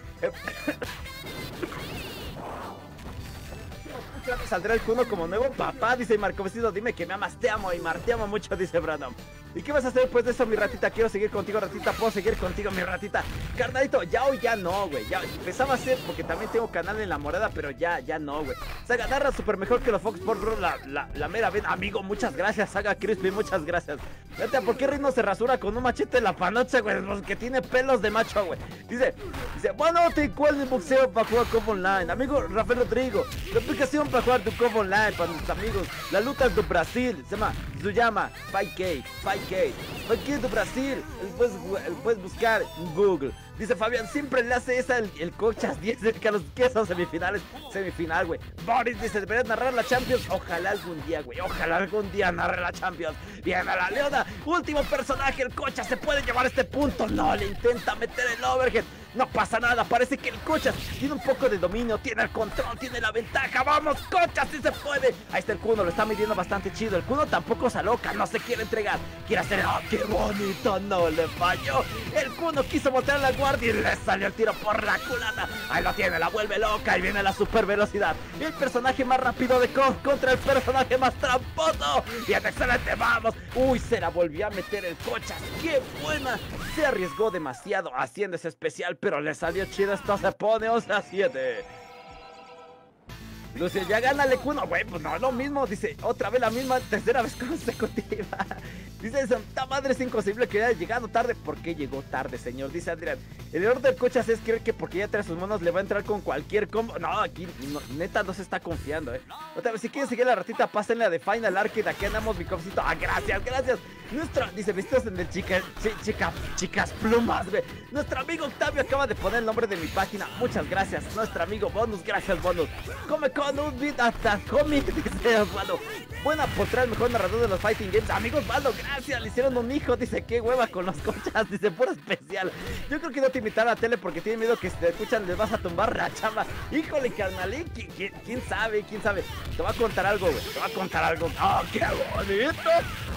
Saldrá el Kuno como nuevo papá, dice Marco Vestido. Dime que me amas, te amo, Aymar, te amo mucho, dice Brandon. ¿Y qué vas a hacer después de eso, mi ratita? Quiero seguir contigo, ratita. ¿Puedo seguir contigo, mi ratita? Carnalito, ya o ya no, güey. Ya empezaba a hacer porque también tengo canal en La Morada, pero ya no, güey. Saga narra súper mejor que los Fox Sports, bro. La mera vez. Amigo, muchas gracias. Saga Crispy, muchas gracias. Fíjate, ¿por qué Rino se rasura con un machete en la panocha, güey? Porque tiene pelos de macho, güey. Dice, bueno, te cuál el boxeo para jugar Cobo Online. Amigo Rafael Rodrigo, la aplicación para jugar tu Cobo Online para tus amigos. La luta es de Brasil, se llama 5K do Brasil. Puedes buscar en Google. Dice Fabián, siempre le hace esa el Cochas 10 de que los quesos semifinal, güey. Boris dice, deberías narrar la Champions. Ojalá algún día, güey. Ojalá algún día narre la Champions. Viene a la Leona. Último personaje, el Cochas se puede llevar este punto. No, le intenta meter el overhead. No pasa nada, parece que el Cochas tiene un poco de dominio, tiene el control, tiene la ventaja. ¡Vamos, Cochas! ¡Sí se puede! Ahí está el Kuno, lo está midiendo bastante chido. El Kuno tampoco se aloca, no se quiere entregar. Quiere hacer... ¡Oh, qué bonito! No le falló. El Kuno quiso botar la guardia y le salió el tiro por la culata. Ahí lo tiene, la vuelve loca y viene la super velocidad. El personaje más rápido de KOF contra el personaje más tramposo. Bien, excelente, vamos. Uy, se la volvió a meter el Cochas. ¡Qué buena! Se arriesgó demasiado haciendo ese especial, pero le salió chido. Esto se pone 11-7. Lucio, ya gánale, Kuno. Güey, pues no es lo mismo. Dice, otra vez la misma, tercera vez consecutiva. Dice, santa madre, es imposible que haya llegado tarde. ¿Por qué llegó tarde, señor? Dice Adrián, el error del Cochas es creer que porque ya trae sus monos le va a entrar con cualquier combo. No, aquí no, neta no se está confiando, Otra vez, si quieren seguir a la ratita, pásenle a The Final Arcade. Aquí andamos, mi copcito. Ah, gracias, gracias. Dice, vestidos en el chicas plumas, güey. Nuestro amigo Octavio acaba de poner el nombre de mi página. Muchas gracias. Nuestro amigo Bonus, gracias, Bonus. Come con un beat hasta comic, dice Osvaldo. Buena por traer el mejor narrador de los fighting games. Amigos, Osvaldo, gracias. Le hicieron un hijo. Dice, qué hueva con los Cochas. Dice, puro especial. Yo creo que no te invitaron a la tele porque tienen miedo que si te escuchan les vas a tumbar la chamba. Híjole, carnal. ¿Quién sabe? ¿Quién sabe? Te voy a contar algo, güey. Te voy a contar algo. ¡Oh, qué bonito!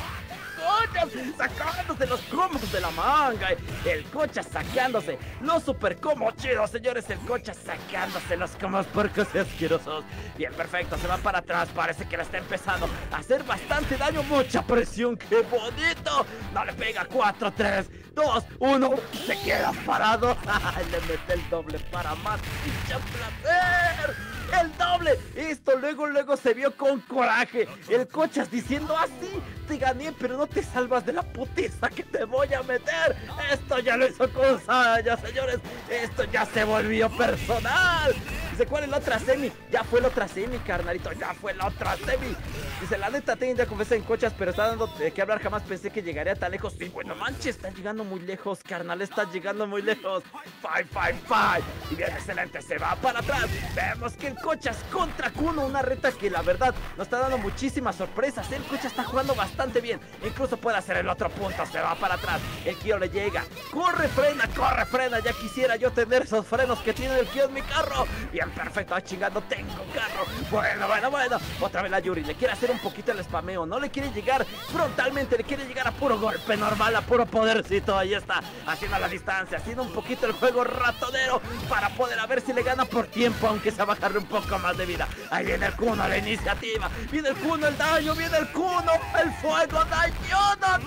Cochas sacándose los combos de la manga. El Cochas sacándose los super combos chidos, señores. El Cochas sacándose los combos puercos y asquerosos. Bien, perfecto, se va para atrás. Parece que le está empezando a hacer bastante daño. Mucha presión, qué bonito. No le pega, 4, 3, 2, 1. Se queda parado. Le mete el doble para más. ¡Pinche placer! El doble. Esto luego se vio con coraje. El Cochas diciendo así: te gané, pero no te salvas de la putiza que te voy a meter. Esto ya lo hizo con Saya, señores. Esto ya se volvió personal. Dice, ¿cuál es la otra semi? Ya fue la otra semi, carnalito. Ya fue la otra semi. Dice, la neta, tengo ya confianza en Cochas, pero está dando de qué hablar. Jamás pensé que llegaría tan lejos. Sí, bueno, manches, está llegando muy lejos, carnal. Está llegando muy lejos. 5. Y bien, excelente, se va para atrás. Vemos que el Cochas contra Kuno, una reta que la verdad nos está dando muchísimas sorpresas. El Cochas está jugando bastante bien. Incluso puede hacer el otro punto. Se va para atrás. El Kyo le llega. Corre, frena. Ya quisiera yo tener esos frenos que tiene el Kyo en mi carro. Bien, perfecto. Ay, chingando, tengo carro. Bueno. Otra vez la Yuri. Le quiere hacer un poquito el spameo. No le quiere llegar frontalmente. Le quiere llegar a puro golpe normal, a puro podercito. Ahí está. Haciendo la distancia. Haciendo un poquito el juego ratonero para poder a ver si le gana por tiempo, aunque sea bajarle un poco más de vida. Ahí viene el Kuno, la iniciativa. Viene el Kuno, el daño. Viene el Kuno, el fuego. ¡Daño!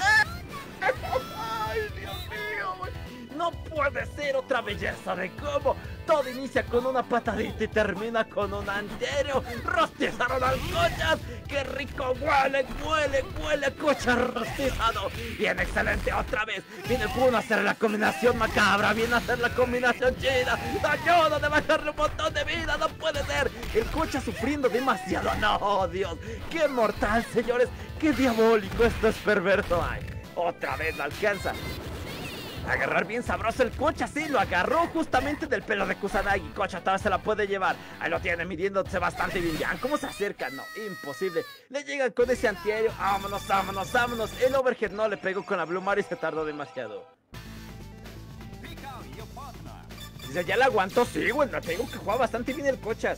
¡Ay, Dios mío! No puede ser otra belleza de cómo todo inicia con una patadita y termina con un anterior. Rostizaron al Cochas. ¡Qué rico huele a Cochas rostizado! Bien, excelente, otra vez. Viene el Kuno a hacer la combinación macabra. Viene a hacer la combinación chida. ¡Ayuda de bajarle un montón de vida! ¡No puede ser! El Cochas sufriendo demasiado. ¡No, Dios! ¡Qué mortal, señores! ¡Qué diabólico! Esto es perverso. ¡Ay! Otra vez la alcanza. Agarrar bien sabroso el Cochas, sí, lo agarró justamente del pelo de Kusanagi. Cochas todavía se la puede llevar. Ahí lo tiene midiéndose bastante bien. ¿Ya cómo se acercan? No, imposible. Le llegan con ese antiaéreo. Vámonos. El overhead no le pegó con la Blue Mario y se tardó demasiado. Dice, ya la aguantó, sí, güey. Le pegó que juega bastante bien el Cochas.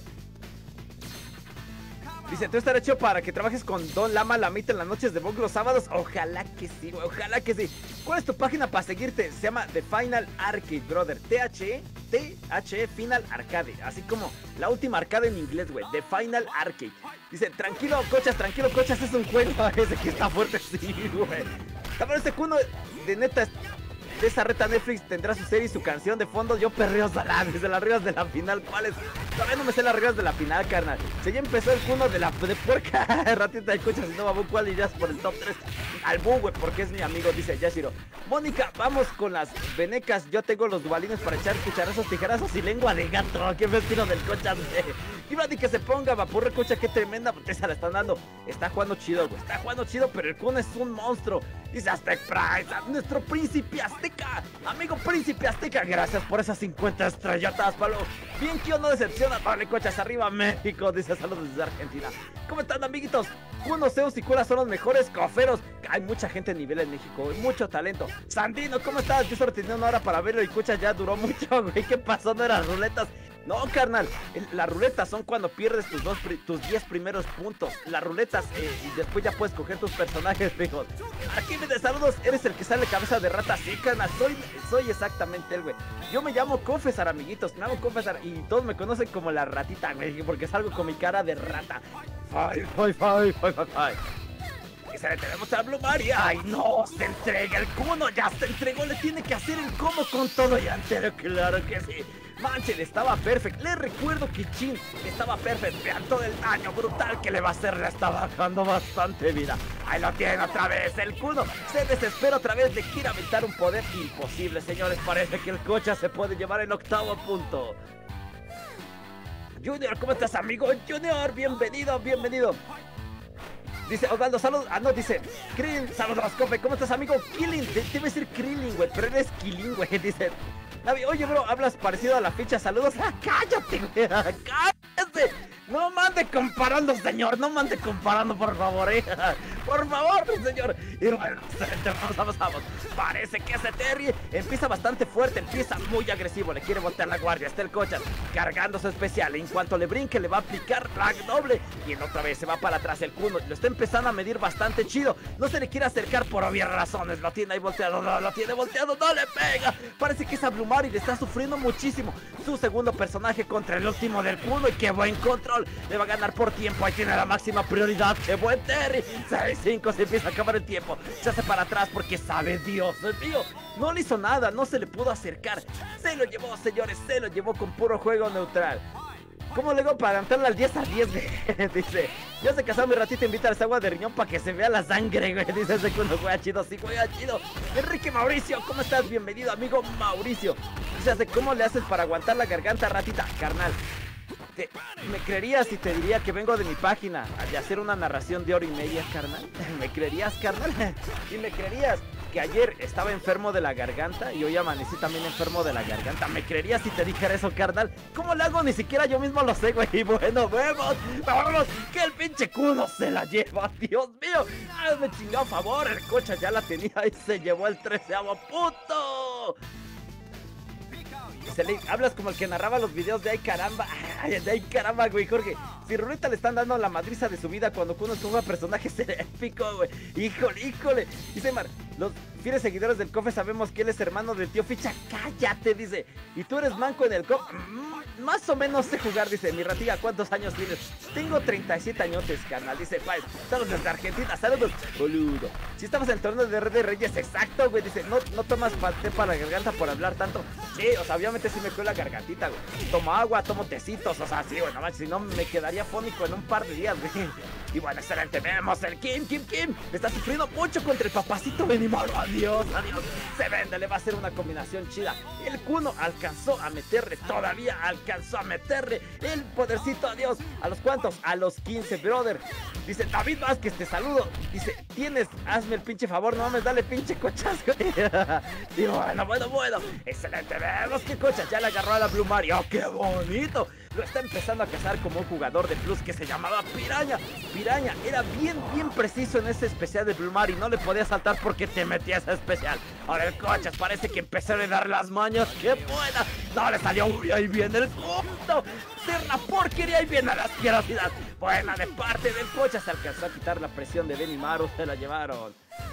Dice, ¿tú estarás hecho para que trabajes con Don Lama Lamita en las noches de Bug los sábados? Ojalá que sí, güey, ojalá que sí. ¿Cuál es tu página para seguirte? Se llama The Final Arcade, brother. THE Final Arcade. Así como la última arcade en inglés, güey. The Final Arcade. Dice, tranquilo, Cochas, es un juego. Ese que está fuerte, sí, güey. Cabrón, este Kuno de neta de esa reta Netflix tendrá su serie y su canción de fondo. Yo perreo salames de las reglas de la final. ¿Cuáles? Todavía no me sé las reglas de la final, carnal. Si ya empezó el Kuno de puerca ratita de Cochas y no babu, ¿cuál irías por el top 3? Al Bu, güey, porque es mi amigo, dice Yashiro. Mónica, vamos con las venecas. Yo tengo los dubalines para echar cucharazos, tijerazos y lengua de gato. Qué vestido del Cochas, güey. Iba a decir que se ponga vapor, Cocha, qué tremenda esa la están dando. Está jugando chido, güey. Está jugando chido, pero el Kuno es un monstruo. Dice Aztec Price, nuestro príncipe azteca. Amigo príncipe azteca, gracias por esas 50 estrellotas, Pablo. Bien que no decepciona. Vale, Cochas, arriba México. Dice saludos desde Argentina. ¿Cómo están, amiguitos? Kuno, Zeus y Cura son los mejores coferos. Hay mucha gente a nivel en México, mucho talento. Sandino, ¿cómo estás? Yo solo tenía una hora para verlo y Cochas ya duró mucho, güey. ¿Qué pasó? No eran ruletas. No, carnal, las ruletas son cuando pierdes tus 10 primeros puntos. Las ruletas, y después ya puedes coger tus personajes, fijos. Aquí me de saludos, eres el que sale cabeza de rata. Sí, carnal, soy exactamente el güey. Yo me llamo Confesar, amiguitos, me llamo Confesar y todos me conocen como la ratita, güey, porque salgo con mi cara de rata. Five. Y se le tenemos a Blue Mario. ¡Ay, no! Se entrega el Kuno, ya se entregó. Le tiene que hacer el combo con todo y entero, claro que sí. Manchen, estaba perfecto. Les recuerdo que Chin estaba perfecto. Vean todo el daño brutal que le va a hacer. Le está bajando bastante vida. Ahí lo tiene otra vez. El Kuno se desespera otra vez. Le quiere aventar un poder imposible, señores. Parece que el Cocha se puede llevar el octavo punto. Junior, ¿cómo estás, amigo? Junior, bienvenido, bienvenido. Dice Osvaldo, saludos. Ah, no, dice Krillin, saludos, Cofe. ¿Cómo estás, amigo? Killing, te iba a decir Krillin, güey, pero eres Killing, güey. Dice Navi, oye, bro, hablas parecido a la ficha. Saludos. ¡Ah, cállate, güey! ¡Cállate! No mande comparando, señor. No mande comparando, por favor, por favor, señor. Y bueno, vamos. Parece que ese Terry empieza bastante fuerte, empieza muy agresivo. Le quiere voltear la guardia. Está el Cocha cargando su especial. En cuanto le brinque, le va a aplicar lag doble. Y otra vez se va para atrás el Kuno. Lo está empezando a medir bastante chido. No se le quiere acercar por obvias razones. Lo tiene ahí volteado. No, lo tiene volteado. No le pega. Parece que es Ablumari. Le está sufriendo muchísimo. Su segundo personaje contra el último del Kuno. Y qué buen control. Le va a ganar por tiempo. Ahí tiene la máxima prioridad. ¡Qué buen Terry! 6-5. Se empieza a acabar el tiempo. Se hace para atrás porque sabe Dios mío. No le hizo nada. No se le pudo acercar. Se lo llevó, señores. Se lo llevó con puro juego neutral. ¿Cómo le hago para levantarla al 10-10, dice, yo se casó mi ratito, invita a esa agua de riñón para que se vea la sangre, güey. Dice ese cuando juega chido, sí juega chido. Enrique Mauricio, ¿cómo estás? Bienvenido, amigo Mauricio. Dice, ¿cómo le haces para aguantar la garganta, ratita? Carnal, ¿me creerías si te diría que vengo de mi página a hacer una narración de hora y media, carnal? ¿Me creerías, carnal? ¿Y me creerías que ayer estaba enfermo de la garganta y hoy amanecí también enfermo de la garganta? ¿Me creerías si te dijera eso, carnal? ¿Cómo le hago? Ni siquiera yo mismo lo sé, güey. Bueno, vamos, que el pinche Kuno se la lleva. Dios mío, hazme chingado favor. El Cocha ya la tenía y se llevó el 13º punto. Hablas como el que narraba los videos de Ay Caramba. Ay, de Ay Caramba, güey, Jorge. Si Ruleta le están dando la madriza de su vida cuando Kuno es un personaje épico, güey. Híjole. Dice Mar, los fieles seguidores del Cofe sabemos que él es hermano del tío Ficha. Cállate, dice. Y tú eres manco en el Cofe. Más o menos sé jugar, dice. Mi ratilla, ¿cuántos años tienes? Tengo 37 añotes, carnal. Dice Paz. Saludos desde Argentina, saludos, boludo. Si estamos en el torneo de Red de Reyes, exacto, güey. Dice, no tomas té para la garganta por hablar tanto. Sí, o sea, obviamente sí me cuela la gargantita, güey. Tomo agua, tomo tecitos, o sea, sí, güey, no manches, si no me quedaría fónico en un par de días, güey. Y bueno, excelente, vemos el Kim. Está sufriendo mucho contra el papacito Benimaru. Adiós. Se vende, le va a hacer una combinación chida. El Kuno alcanzó a meterle, todavía alcanzó a meterle el podercito. Adiós. ¿A los cuántos? A los 15, brother. Dice David Vázquez, te saludo. Dice, hazme el pinche favor, no mames, dale pinche cochasco. Y bueno. Excelente, vemos que Cocha ya le agarró a la Blue Mario. ¡Oh, qué bonito! Lo está empezando a cazar como un jugador de plus que se llamaba Piraña. Piraña era bien preciso en ese especial de Blue Mario. No le podía saltar porque te metía ese especial. Ahora el Cochas parece que empezó a dar las mañas. ¡Qué buena! No le salió. Uy, ahí viene el punto. Ser la porquería. Ahí viene la asquerosidad. Buena de parte del Cochas. Se alcanzó a quitar la presión de Benimaru. Se la llevaron.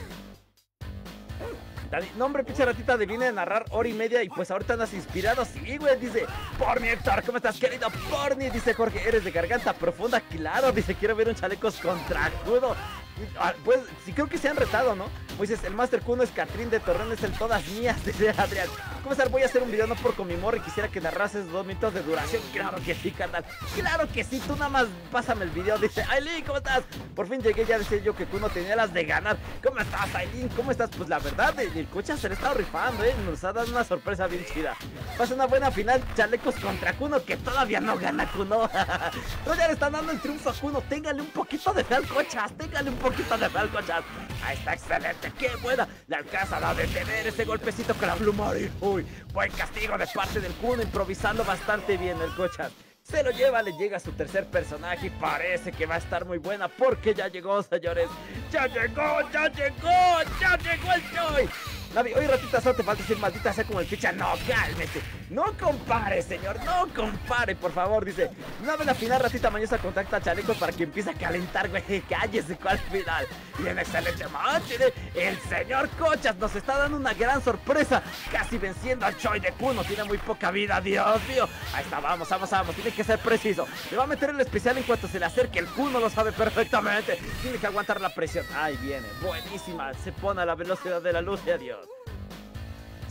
No, hombre, pinche ratita, viene a narrar hora y media y pues ahorita andas inspirado. Sí, güey, dice Porni Héctor, ¿cómo estás, querido Porni? Dice Jorge, ¿eres de garganta profunda? Claro, dice, quiero ver un chalecos contra Kuno. Pues sí, creo que se han retado, ¿no? Moisés, el Master Kuno es Catrín de Torreón, es el todas mías, dice Adrián. ¿Cómo estás? Voy a hacer un video no por con mi morro y quisiera que narrases 2 minutos de duración. Claro que sí, carnal. Claro que sí, tú nada más pásame el video. Dice, Aileen, ¿cómo estás? Por fin llegué, ya decía yo que Kuno tenía las de ganar. ¿Cómo estás, Aileen? ¿Cómo estás? Pues la verdad, el Cocha se le está rifando, nos ha dado una sorpresa bien chida. Pasa una buena final, chalecos contra Kuno, que todavía no gana Kuno. No, ya le están dando el triunfo a Kuno. Téngale un poquito de fe al Cochas, téngale un poquito de fe al Cochas. Ahí está, excelente, qué buena. Le alcanza a detener ese golpecito con la Blue Mario. Uy, buen castigo de parte del Kuno, improvisando bastante bien el Cochas. Se lo lleva, le llega a su tercer personaje y parece que va a estar muy buena porque ya llegó, señores. ¡Ya llegó el Joy! Navi, oye, ratita, solo te falta decir maldita sea como el Ficha. No, cálmese. No compare, señor. No compare, por favor. Dice, una vez la final, ratita mañosa contacta a Chalecos para que empiece a calentar, güey. Cállese, ¿cuál final? Bien, excelente match. El señor Cochas nos está dando una gran sorpresa. Casi venciendo al Choi de Kuno. Tiene muy poca vida, Dios mío. Ahí está, vamos. Tiene que ser preciso. Le va a meter el especial en cuanto se le acerque. El Kuno lo sabe perfectamente. Tiene que aguantar la presión. Ahí viene. Buenísima. Se pone a la velocidad de la luz y adiós.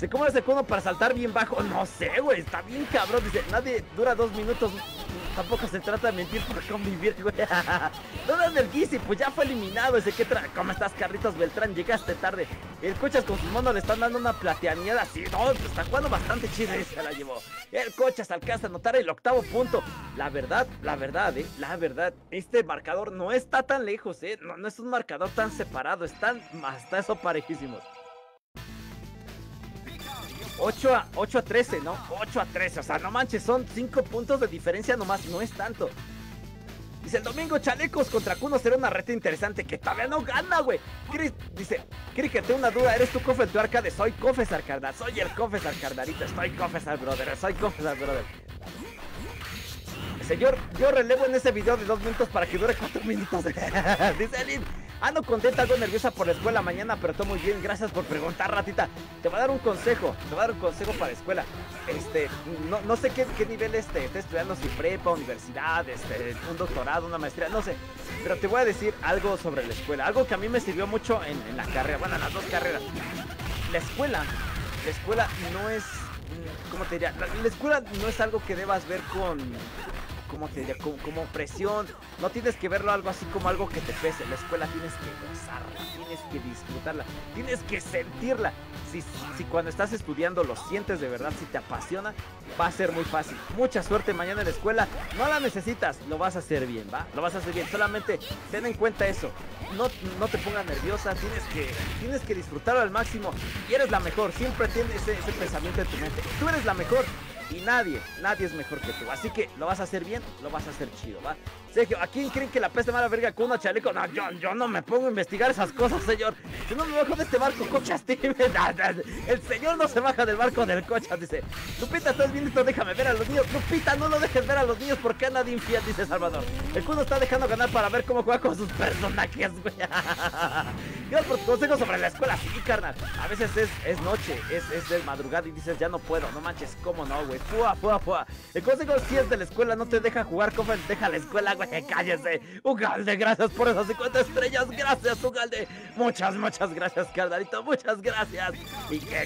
Dice, ¿cómo hace Kuno para saltar bien bajo? No sé, güey, está bien cabrón. Dice, nadie dura 2 minutos. Tampoco se trata de mentir por convivir, güey. ¿Dónde anda el Gizzy? Pues ya fue eliminado. Dice, ¿cómo estás, Carlitos Beltrán? Llegaste tarde. El Cochas con sus monos le están dando una plateaneada. Sí, no, está jugando bastante chido y se la llevó. El Cochas alcanza a anotar el 8º punto. La verdad, la verdad, este marcador no está tan lejos, no es un marcador tan separado. Están hasta eso parejísimos. 8 a 13, ¿no? 8 a 13, o sea, no manches, son 5 puntos de diferencia nomás, no es tanto. Dice, el domingo Chalecos contra Kuno será una reta interesante que todavía no gana, güey. Dice, Cricket, tengo una duda, ¿eres tú Cofes tu arcade? Soy Cofes Arcada, soy el Cofes Arcadarito, soy Cofes al brother, soy Cofes al brother. Señor, yo relevo en ese video de 2 minutos para que dure 4 minutos. Dice Elin, ando contenta, algo nerviosa por la escuela mañana, pero todo muy bien. Gracias por preguntar, ratita. Te voy a dar un consejo, para la escuela. No sé qué nivel esté estudiando, si prepa, universidad, un doctorado, una maestría, no sé. Pero te voy a decir algo sobre la escuela, algo que a mí me sirvió mucho en la carrera, bueno, en las 2 carreras. La escuela no es, ¿cómo te diría? La escuela no es algo que debas ver ¿cómo te diría? Como presión. No tienes que verlo algo así como algo que te pese. La escuela tienes que gozarla, tienes que disfrutarla, tienes que sentirla. Si cuando estás estudiando lo sientes de verdad, si te apasiona, va a ser muy fácil. Mucha suerte mañana en la escuela. No la necesitas, lo vas a hacer bien, ¿va? Lo vas a hacer bien. Solamente ten en cuenta eso. No te pongas nerviosa, tienes que disfrutarlo al máximo. Y eres la mejor. Siempre tienes ese pensamiento en tu mente. Tú eres la mejor. Y nadie es mejor que tú. Así que lo vas a hacer bien, lo vas a hacer chido, ¿va? Sergio, ¿a quién creen que la peste mala verga con una chaleco? No, yo no me pongo a investigar esas cosas, señor. Yo no me bajo de este barco, Cochas. El señor no se baja del barco del Cochas, dice. Lupita, estás bien listo, déjame ver a los niños. Lupita, no lo dejes ver a los niños porque anda de infiel, dice Salvador. El Kuno está dejando ganar para ver cómo juega con sus personajes, güey. Gracias por tu consejo sobre la escuela. Sí, carnal. A veces es noche, es de madrugada y dices, ya no puedo. No manches, ¿cómo no, güey? Fua. El consejo si es de la escuela, no te deja jugar, Cofen, deja la escuela, güey, cállese. Ugalde, gracias por esas 50 estrellas, gracias, Ugalde. Muchas gracias, carnalito, muchas gracias. ¿Y qué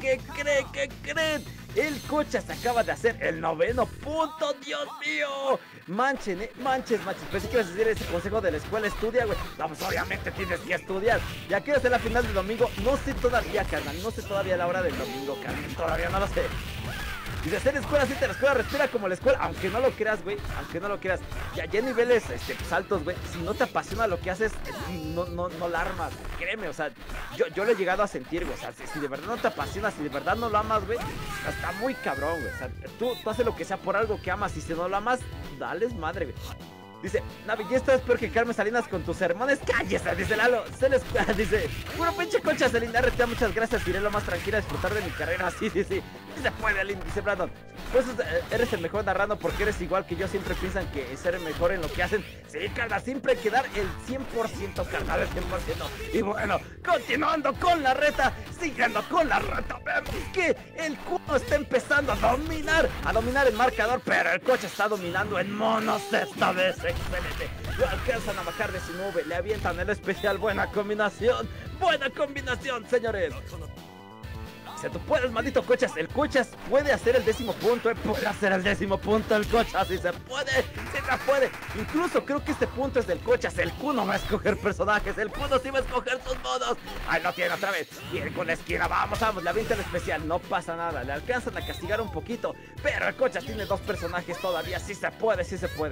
creen? El Cochas acaba de hacer el 9º punto, Dios mío. Manches. Pensé que ibas a decir ese consejo de la escuela, estudia, güey. No, pues obviamente tienes que estudiar. Ya que es la final del domingo, no sé todavía, carnal, no sé todavía la hora del domingo, carnal, todavía no lo sé. Dice, hacer escuela, siente la escuela, respira como la escuela. Aunque no lo creas, güey, Ya en niveles altos, güey. Si no te apasiona lo que haces, no la armas, créeme, o sea, yo lo he llegado a sentir, güey. O sea, si de verdad no te apasiona, si de verdad no lo amas, güey, está muy cabrón, güey. O sea, tú haces lo que sea por algo que amas. Y si no lo amas, dales madre, güey. Dice, Navi, ya estás peor que Carmen Salinas con tus sermones. ¡Cállese! Dice Lalo. Dice, puro pinche Concha Selina, RTA, muchas gracias. Iré lo más tranquila a disfrutar de mi carrera. Sí. Sí se puede, Aline, dice Brandon. Pues eres el mejor narrando porque eres igual que yo. Siempre piensan que ser el mejor en lo que hacen. Sí, carnal, siempre hay que dar el 100%, carnal, el 100%. Y bueno, continuando con la reta, siguiendo con la reta, vemos que el Kuno está empezando a dominar el marcador, pero el coche está dominando en monos esta vez. Excelente. Lo alcanzan a bajar de su nube, le avientan el especial. Buena combinación, señores. Si tú puedes, maldito Cochas. El Cochas puede hacer el 10º punto, puede hacer el 10º punto el Cochas. Si se puede. Incluso creo que este punto es del Cochas. El Kuno va a escoger personajes, el Kuno sí va a escoger sus modos. Ahí lo tiene otra vez. Viene con la esquina, vamos, le avienta el especial. No pasa nada, le alcanzan a castigar un poquito, pero el Cochas tiene 2 personajes todavía. Sí se puede.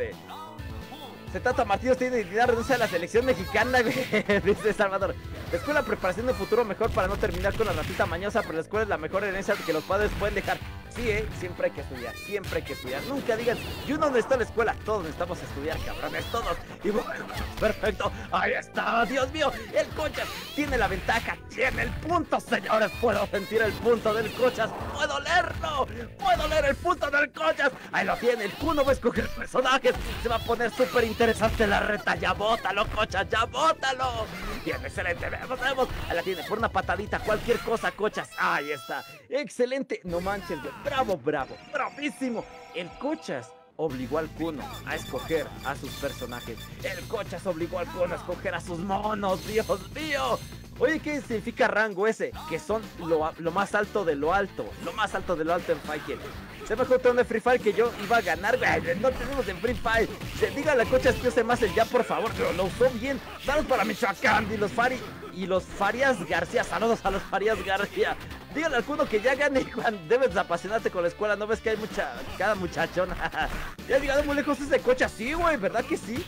Tata Martínez tiene identidad, renuncia a la selección mexicana, güey. Dice Salvador. La escuela preparación de futuro mejor para no terminar con la ratita mañosa, pero la escuela es la mejor herencia que los padres pueden dejar. Sí, siempre hay que estudiar, Nunca digan, yo no necesito la escuela. Todos necesitamos estudiar, cabrones, todos. Y bueno, perfecto, ahí está, Dios mío. El Cochas tiene la ventaja, tiene el punto, señores. Puedo sentir el punto del Cochas, puedo leer el punto del Cochas. Ahí lo tiene, el Kuno va a escoger personajes. Se va a poner súper interesante la reta. Ya bótalo, Cochas, ya bótalo. Bien, excelente, vemos. Ahí la tiene, por una patadita, cualquier cosa, Cochas. Ahí está, excelente. No manches, bravísimo. El Cochas obligó al Kuno a escoger a sus personajes. El Cochas obligó al Kuno a escoger a sus monos. Dios mío. Oye, ¿qué significa rango ese? Que son lo más alto de lo alto. Lo más alto de lo alto en Fighting. Se me contó de Free Fire que yo iba a ganar, güey. No tenemos en Free Fire. Dígale a Cochas que use más el ya, por favor. Lo usó bien. Saludos para Michoacán y los Farias García. Saludos a los Farias García. Dígale al Kuno que ya gane cuando debes apasionarte con la escuela. ¿No ves que hay cada muchachona? Ya ha llegado muy lejos ese Cochas. Sí, güey, ¿verdad que sí?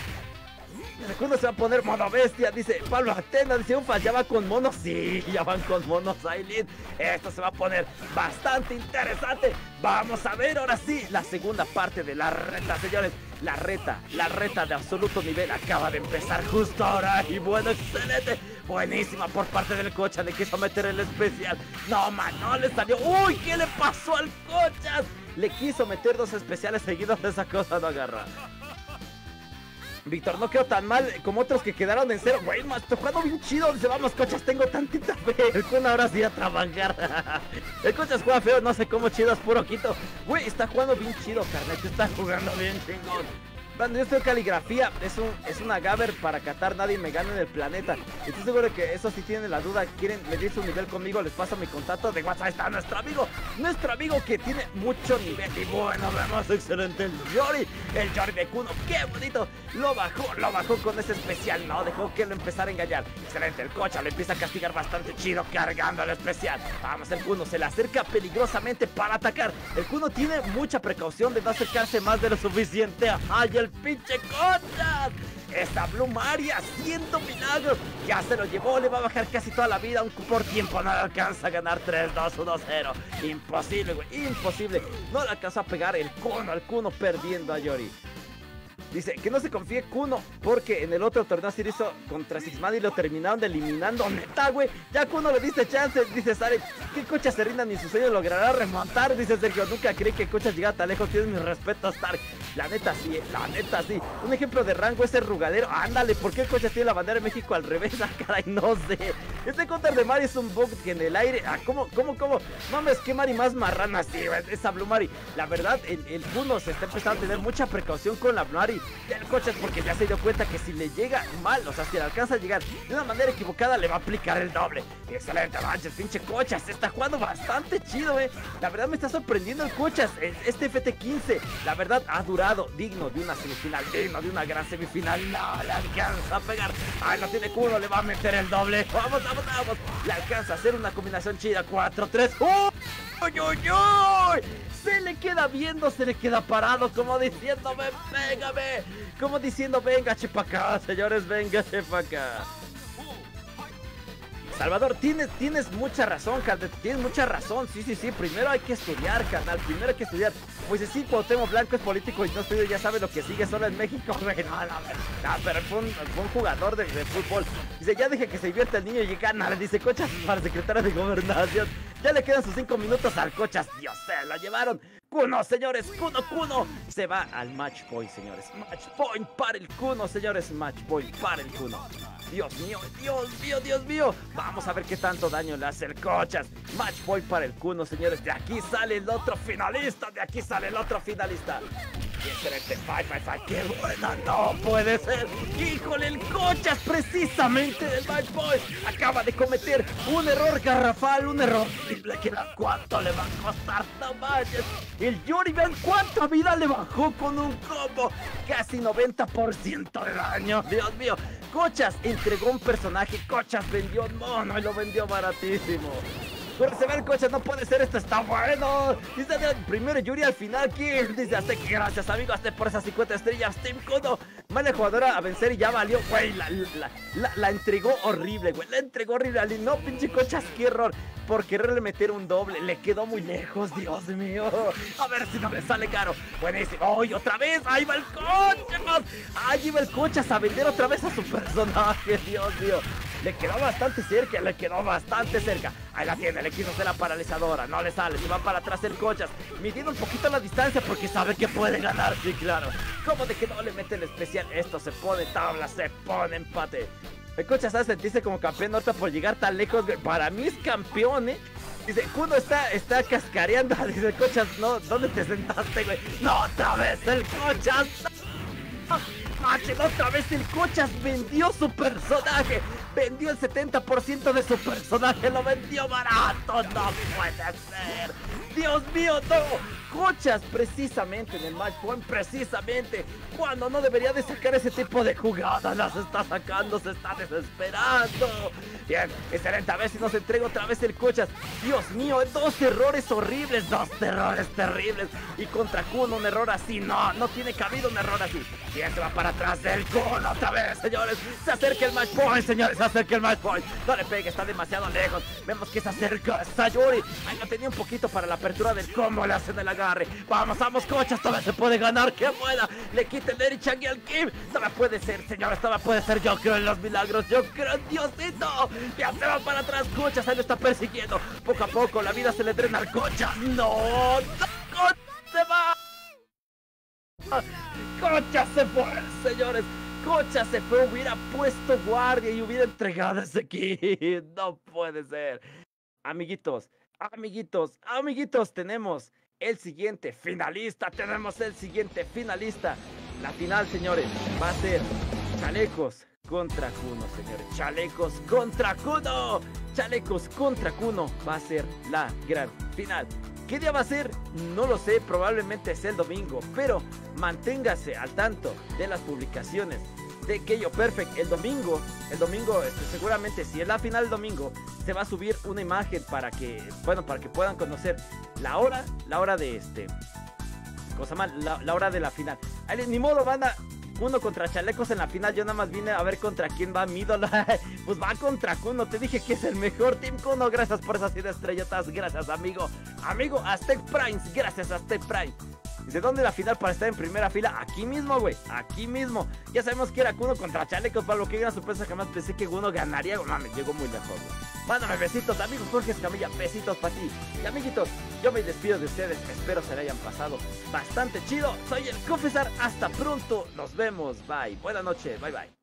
El Kuno se va a poner mono bestia, dice Pablo Atenas, dice Ufas, ya va con monos. Sí, ya van con monos, Aileen. Esto se va a poner bastante interesante. Vamos a ver ahora sí la segunda parte de la reta, señores. La reta de absoluto nivel acaba de empezar justo ahora. Y bueno, excelente, buenísima por parte del Cochas. Le quiso meter el especial. No, man, no le salió. Uy, ¿qué le pasó al Cochas? Le quiso meter 2 especiales seguidos, de esa cosa no agarra. Víctor, no quedó tan mal como otros que quedaron en 0. Güey, estoy jugando bien chido. Dice, vamos, Cochas, tengo tantita fe. El Kun ahora sí a trabajar. El Cochas juega feo, no sé cómo chido, es puro quito. Güey, está jugando bien chido, carnal. Está jugando bien chingón. Bueno, yo estoy en caligrafía, es una Gaber para Qatar, nadie me gana en el planeta. Estoy seguro de que eso, si tienen la duda, quieren medir su nivel conmigo, les paso mi contacto de WhatsApp. Está nuestro amigo que tiene mucho nivel. Y bueno, vemos, excelente el Yori de Kuno, qué bonito. Lo bajó con ese especial, no dejó que lo empezara a engañar. Excelente, el Cocha lo empieza a castigar bastante chido, cargando el especial. Vamos, el Kuno se le acerca peligrosamente para atacar. El Kuno tiene mucha precaución de no acercarse más de lo suficiente. ¡Ay, el pinche Cochas! Esta Blue Mari haciendo milagros. Ya se lo llevó, le va a bajar casi toda la vida. Aunque por tiempo no le alcanza a ganar 3-2-1-0. Imposible, güey, imposible. No le alcanzó a pegar el Kuno, al Kuno perdiendo a Yori. Dice que no se confíe Kuno, porque en el otro torneo se hizo contra Sixman y lo terminaron eliminando. Neta, güey, ya Kuno le diste chance. Dice Sare, que Cochas se rinda ni su sueño logrará remontar. Dice Sergio, nunca creí que Cochas llegara tan lejos. Tienes mis respetos, Stark. La neta sí, la neta sí. Un ejemplo de rango es el rugadero. Ándale, ¿por qué Cochas tiene la bandera de México al revés? Ah, caray, no sé. Este counter de Mari es un bug que en el aire. Ah, ¿cómo? Mames, que Mari más marrana, sí, esa Blue Mari. La verdad, el Kuno se está empezando a tener mucha precaución con la Blue Mari del Cochas, porque ya se dio cuenta que si le llega mal, o sea, si le alcanza a llegar de una manera equivocada, le va a aplicar el doble. Excelente, manches, pinche Cochas, se está jugando bastante chido, la verdad me está sorprendiendo el Cochas. Este FT15, la verdad, ha durado, digno de una semifinal, digno de una gran semifinal. No le alcanza a pegar. Ay, no tiene Kuno, le va a meter el doble. Vamos, le alcanza a hacer una combinación chida. 4-3. ¡Uy, uy, uy! Se le queda viendo, se le queda parado, como diciéndome, pégame. Como diciendo, venga, chepa acá, señores, venga, chepa acá. Salvador, tienes mucha razón, carnal, tienes mucha razón, sí, primero hay que estudiar, carnal, primero hay que estudiar. Pues sí, Cuauhtémoc Blanco es político y no estudia, ya sabe lo que sigue solo en México, güey. No, pero fue un jugador de fútbol. Dice, ya deje que se divierta el niño y gana, le dice Cochas para secretario de Gobernación. Ya le quedan sus 5 minutos al Cochas, Dios, se lo llevaron. Kuno, señores, Kuno se va al match point, señores. Match point para el Kuno, señores, match point para el Kuno. Dios mío. Vamos a ver qué tanto daño le hace el Cochas. Match point para el Kuno, señores. De aquí sale el otro finalista. Excelente, 5-5-5, qué buena, no puede ser. Híjole, el Cochas precisamente del match point acaba de cometer un error garrafal, un error horrible. ¿Cuánto le va a costar? No manches. El Yori, vean cuánta vida le bajó con un combo. Casi 90% de daño. Dios mío. Cochas entregó un personaje. Cochas vendió un mono y lo vendió baratísimo. Pero se ve el Cochas, no puede ser, esto está bueno. Dice primero Yuri al final, ¿quién? Dice hasta que gracias, amigo, hasta por esas 50 estrellas. Team Kuno, mala jugadora a vencer y ya valió, güey. La entregó horrible, güey. La entregó horrible. No, pinche Cochas, qué error. Por quererle meter un doble, le quedó muy lejos, Dios mío. A ver si no me sale caro. Buenísimo. ¡Ay, otra vez! ¡Ahí va el Cochas! ¡Ahí va el Cochas a vender otra vez a su personaje! Dios mío. Le quedó bastante cerca, Ahí la tiene, le quiso hacer la paralizadora. No le sale, se va para atrás el Cochas, midiendo un poquito la distancia porque sabe que puede ganar, sí, claro. Como de que no le mete el especial. Esto se pone tabla, se pone empate. El Cochas sabe sentirse como campeón ahorita por llegar tan lejos. Para mí es campeón, Dice, Kuno está cascareando. Dice, Cochas, no, ¿dónde te sentaste, güey? No, otra vez el Cochas. Machel, otra vez el Cochas vendió su personaje. Vendió el 70% de su personaje. Lo vendió barato. No puede ser. Dios mío, no. Cochas precisamente en el match point, precisamente cuando no debería de sacar ese tipo de jugadas, las está sacando, se está desesperando. Bien, excelente, a ver si nos entrega otra vez el Cochas. Dios mío, dos errores horribles, dos errores terribles. Y contra Kuno un error así, no tiene cabido un error así. Bien, se va para atrás del Kuno otra vez, señores. Se acerca el match point, señores, se acerca el match point. No le pegue, está demasiado lejos. Vemos que se acerca Sayuri. Ahí no tenía un poquito para la apertura del combo, le hacen el agarre. Vamos, Cochas, todavía se puede ganar, que buena. Le quita el Eri Chang y el Kim. Todavía puede ser, señores, todavía puede ser. Yo creo en los milagros, yo creo en Diosito. Ya se va para atrás Cochas, ahí lo está persiguiendo. Poco a poco la vida se le drena al Cochas. No, Cochas se va. Cochas se fue, señores. Cochas se fue, hubiera puesto guardia y hubiera entregado ese kit. No puede ser. Amiguitos, tenemos el siguiente finalista. La final, señores, va a ser Chalecos contra Kuno, señores. Chalecos contra Kuno va a ser la gran final. ¿Qué día va a ser? No lo sé, probablemente sea el domingo, pero manténgase al tanto de las publicaciones de Keio Perfect. El domingo, seguramente si es la final el domingo, se va a subir una imagen para que puedan conocer la hora de la hora de la final. Ay, ni modo, banda. Kuno contra Chalecos en la final. Yo nada más vine a ver contra quién va mi ídolo. Pues va contra Kuno. Te dije que es el mejor Team Kuno. Gracias por esas 100 estrellotas. Gracias, amigo. Aztec Prime. Gracias, Aztec Prime. ¿De dónde la final para estar en primera fila? Aquí mismo, güey. Aquí mismo. Ya sabemos que era Kuno contra Chalecos. Para lo que gran sorpresa, jamás pensé que Kuno ganaría. No, me llegó muy lejos, güey. Mándame besitos, amigos. Jorge Escamilla, besitos para ti. Y amiguitos, yo me despido de ustedes. Espero se le hayan pasado bastante chido. Soy el Confesar. Hasta pronto. Nos vemos. Bye. Buenas noches. Bye, bye.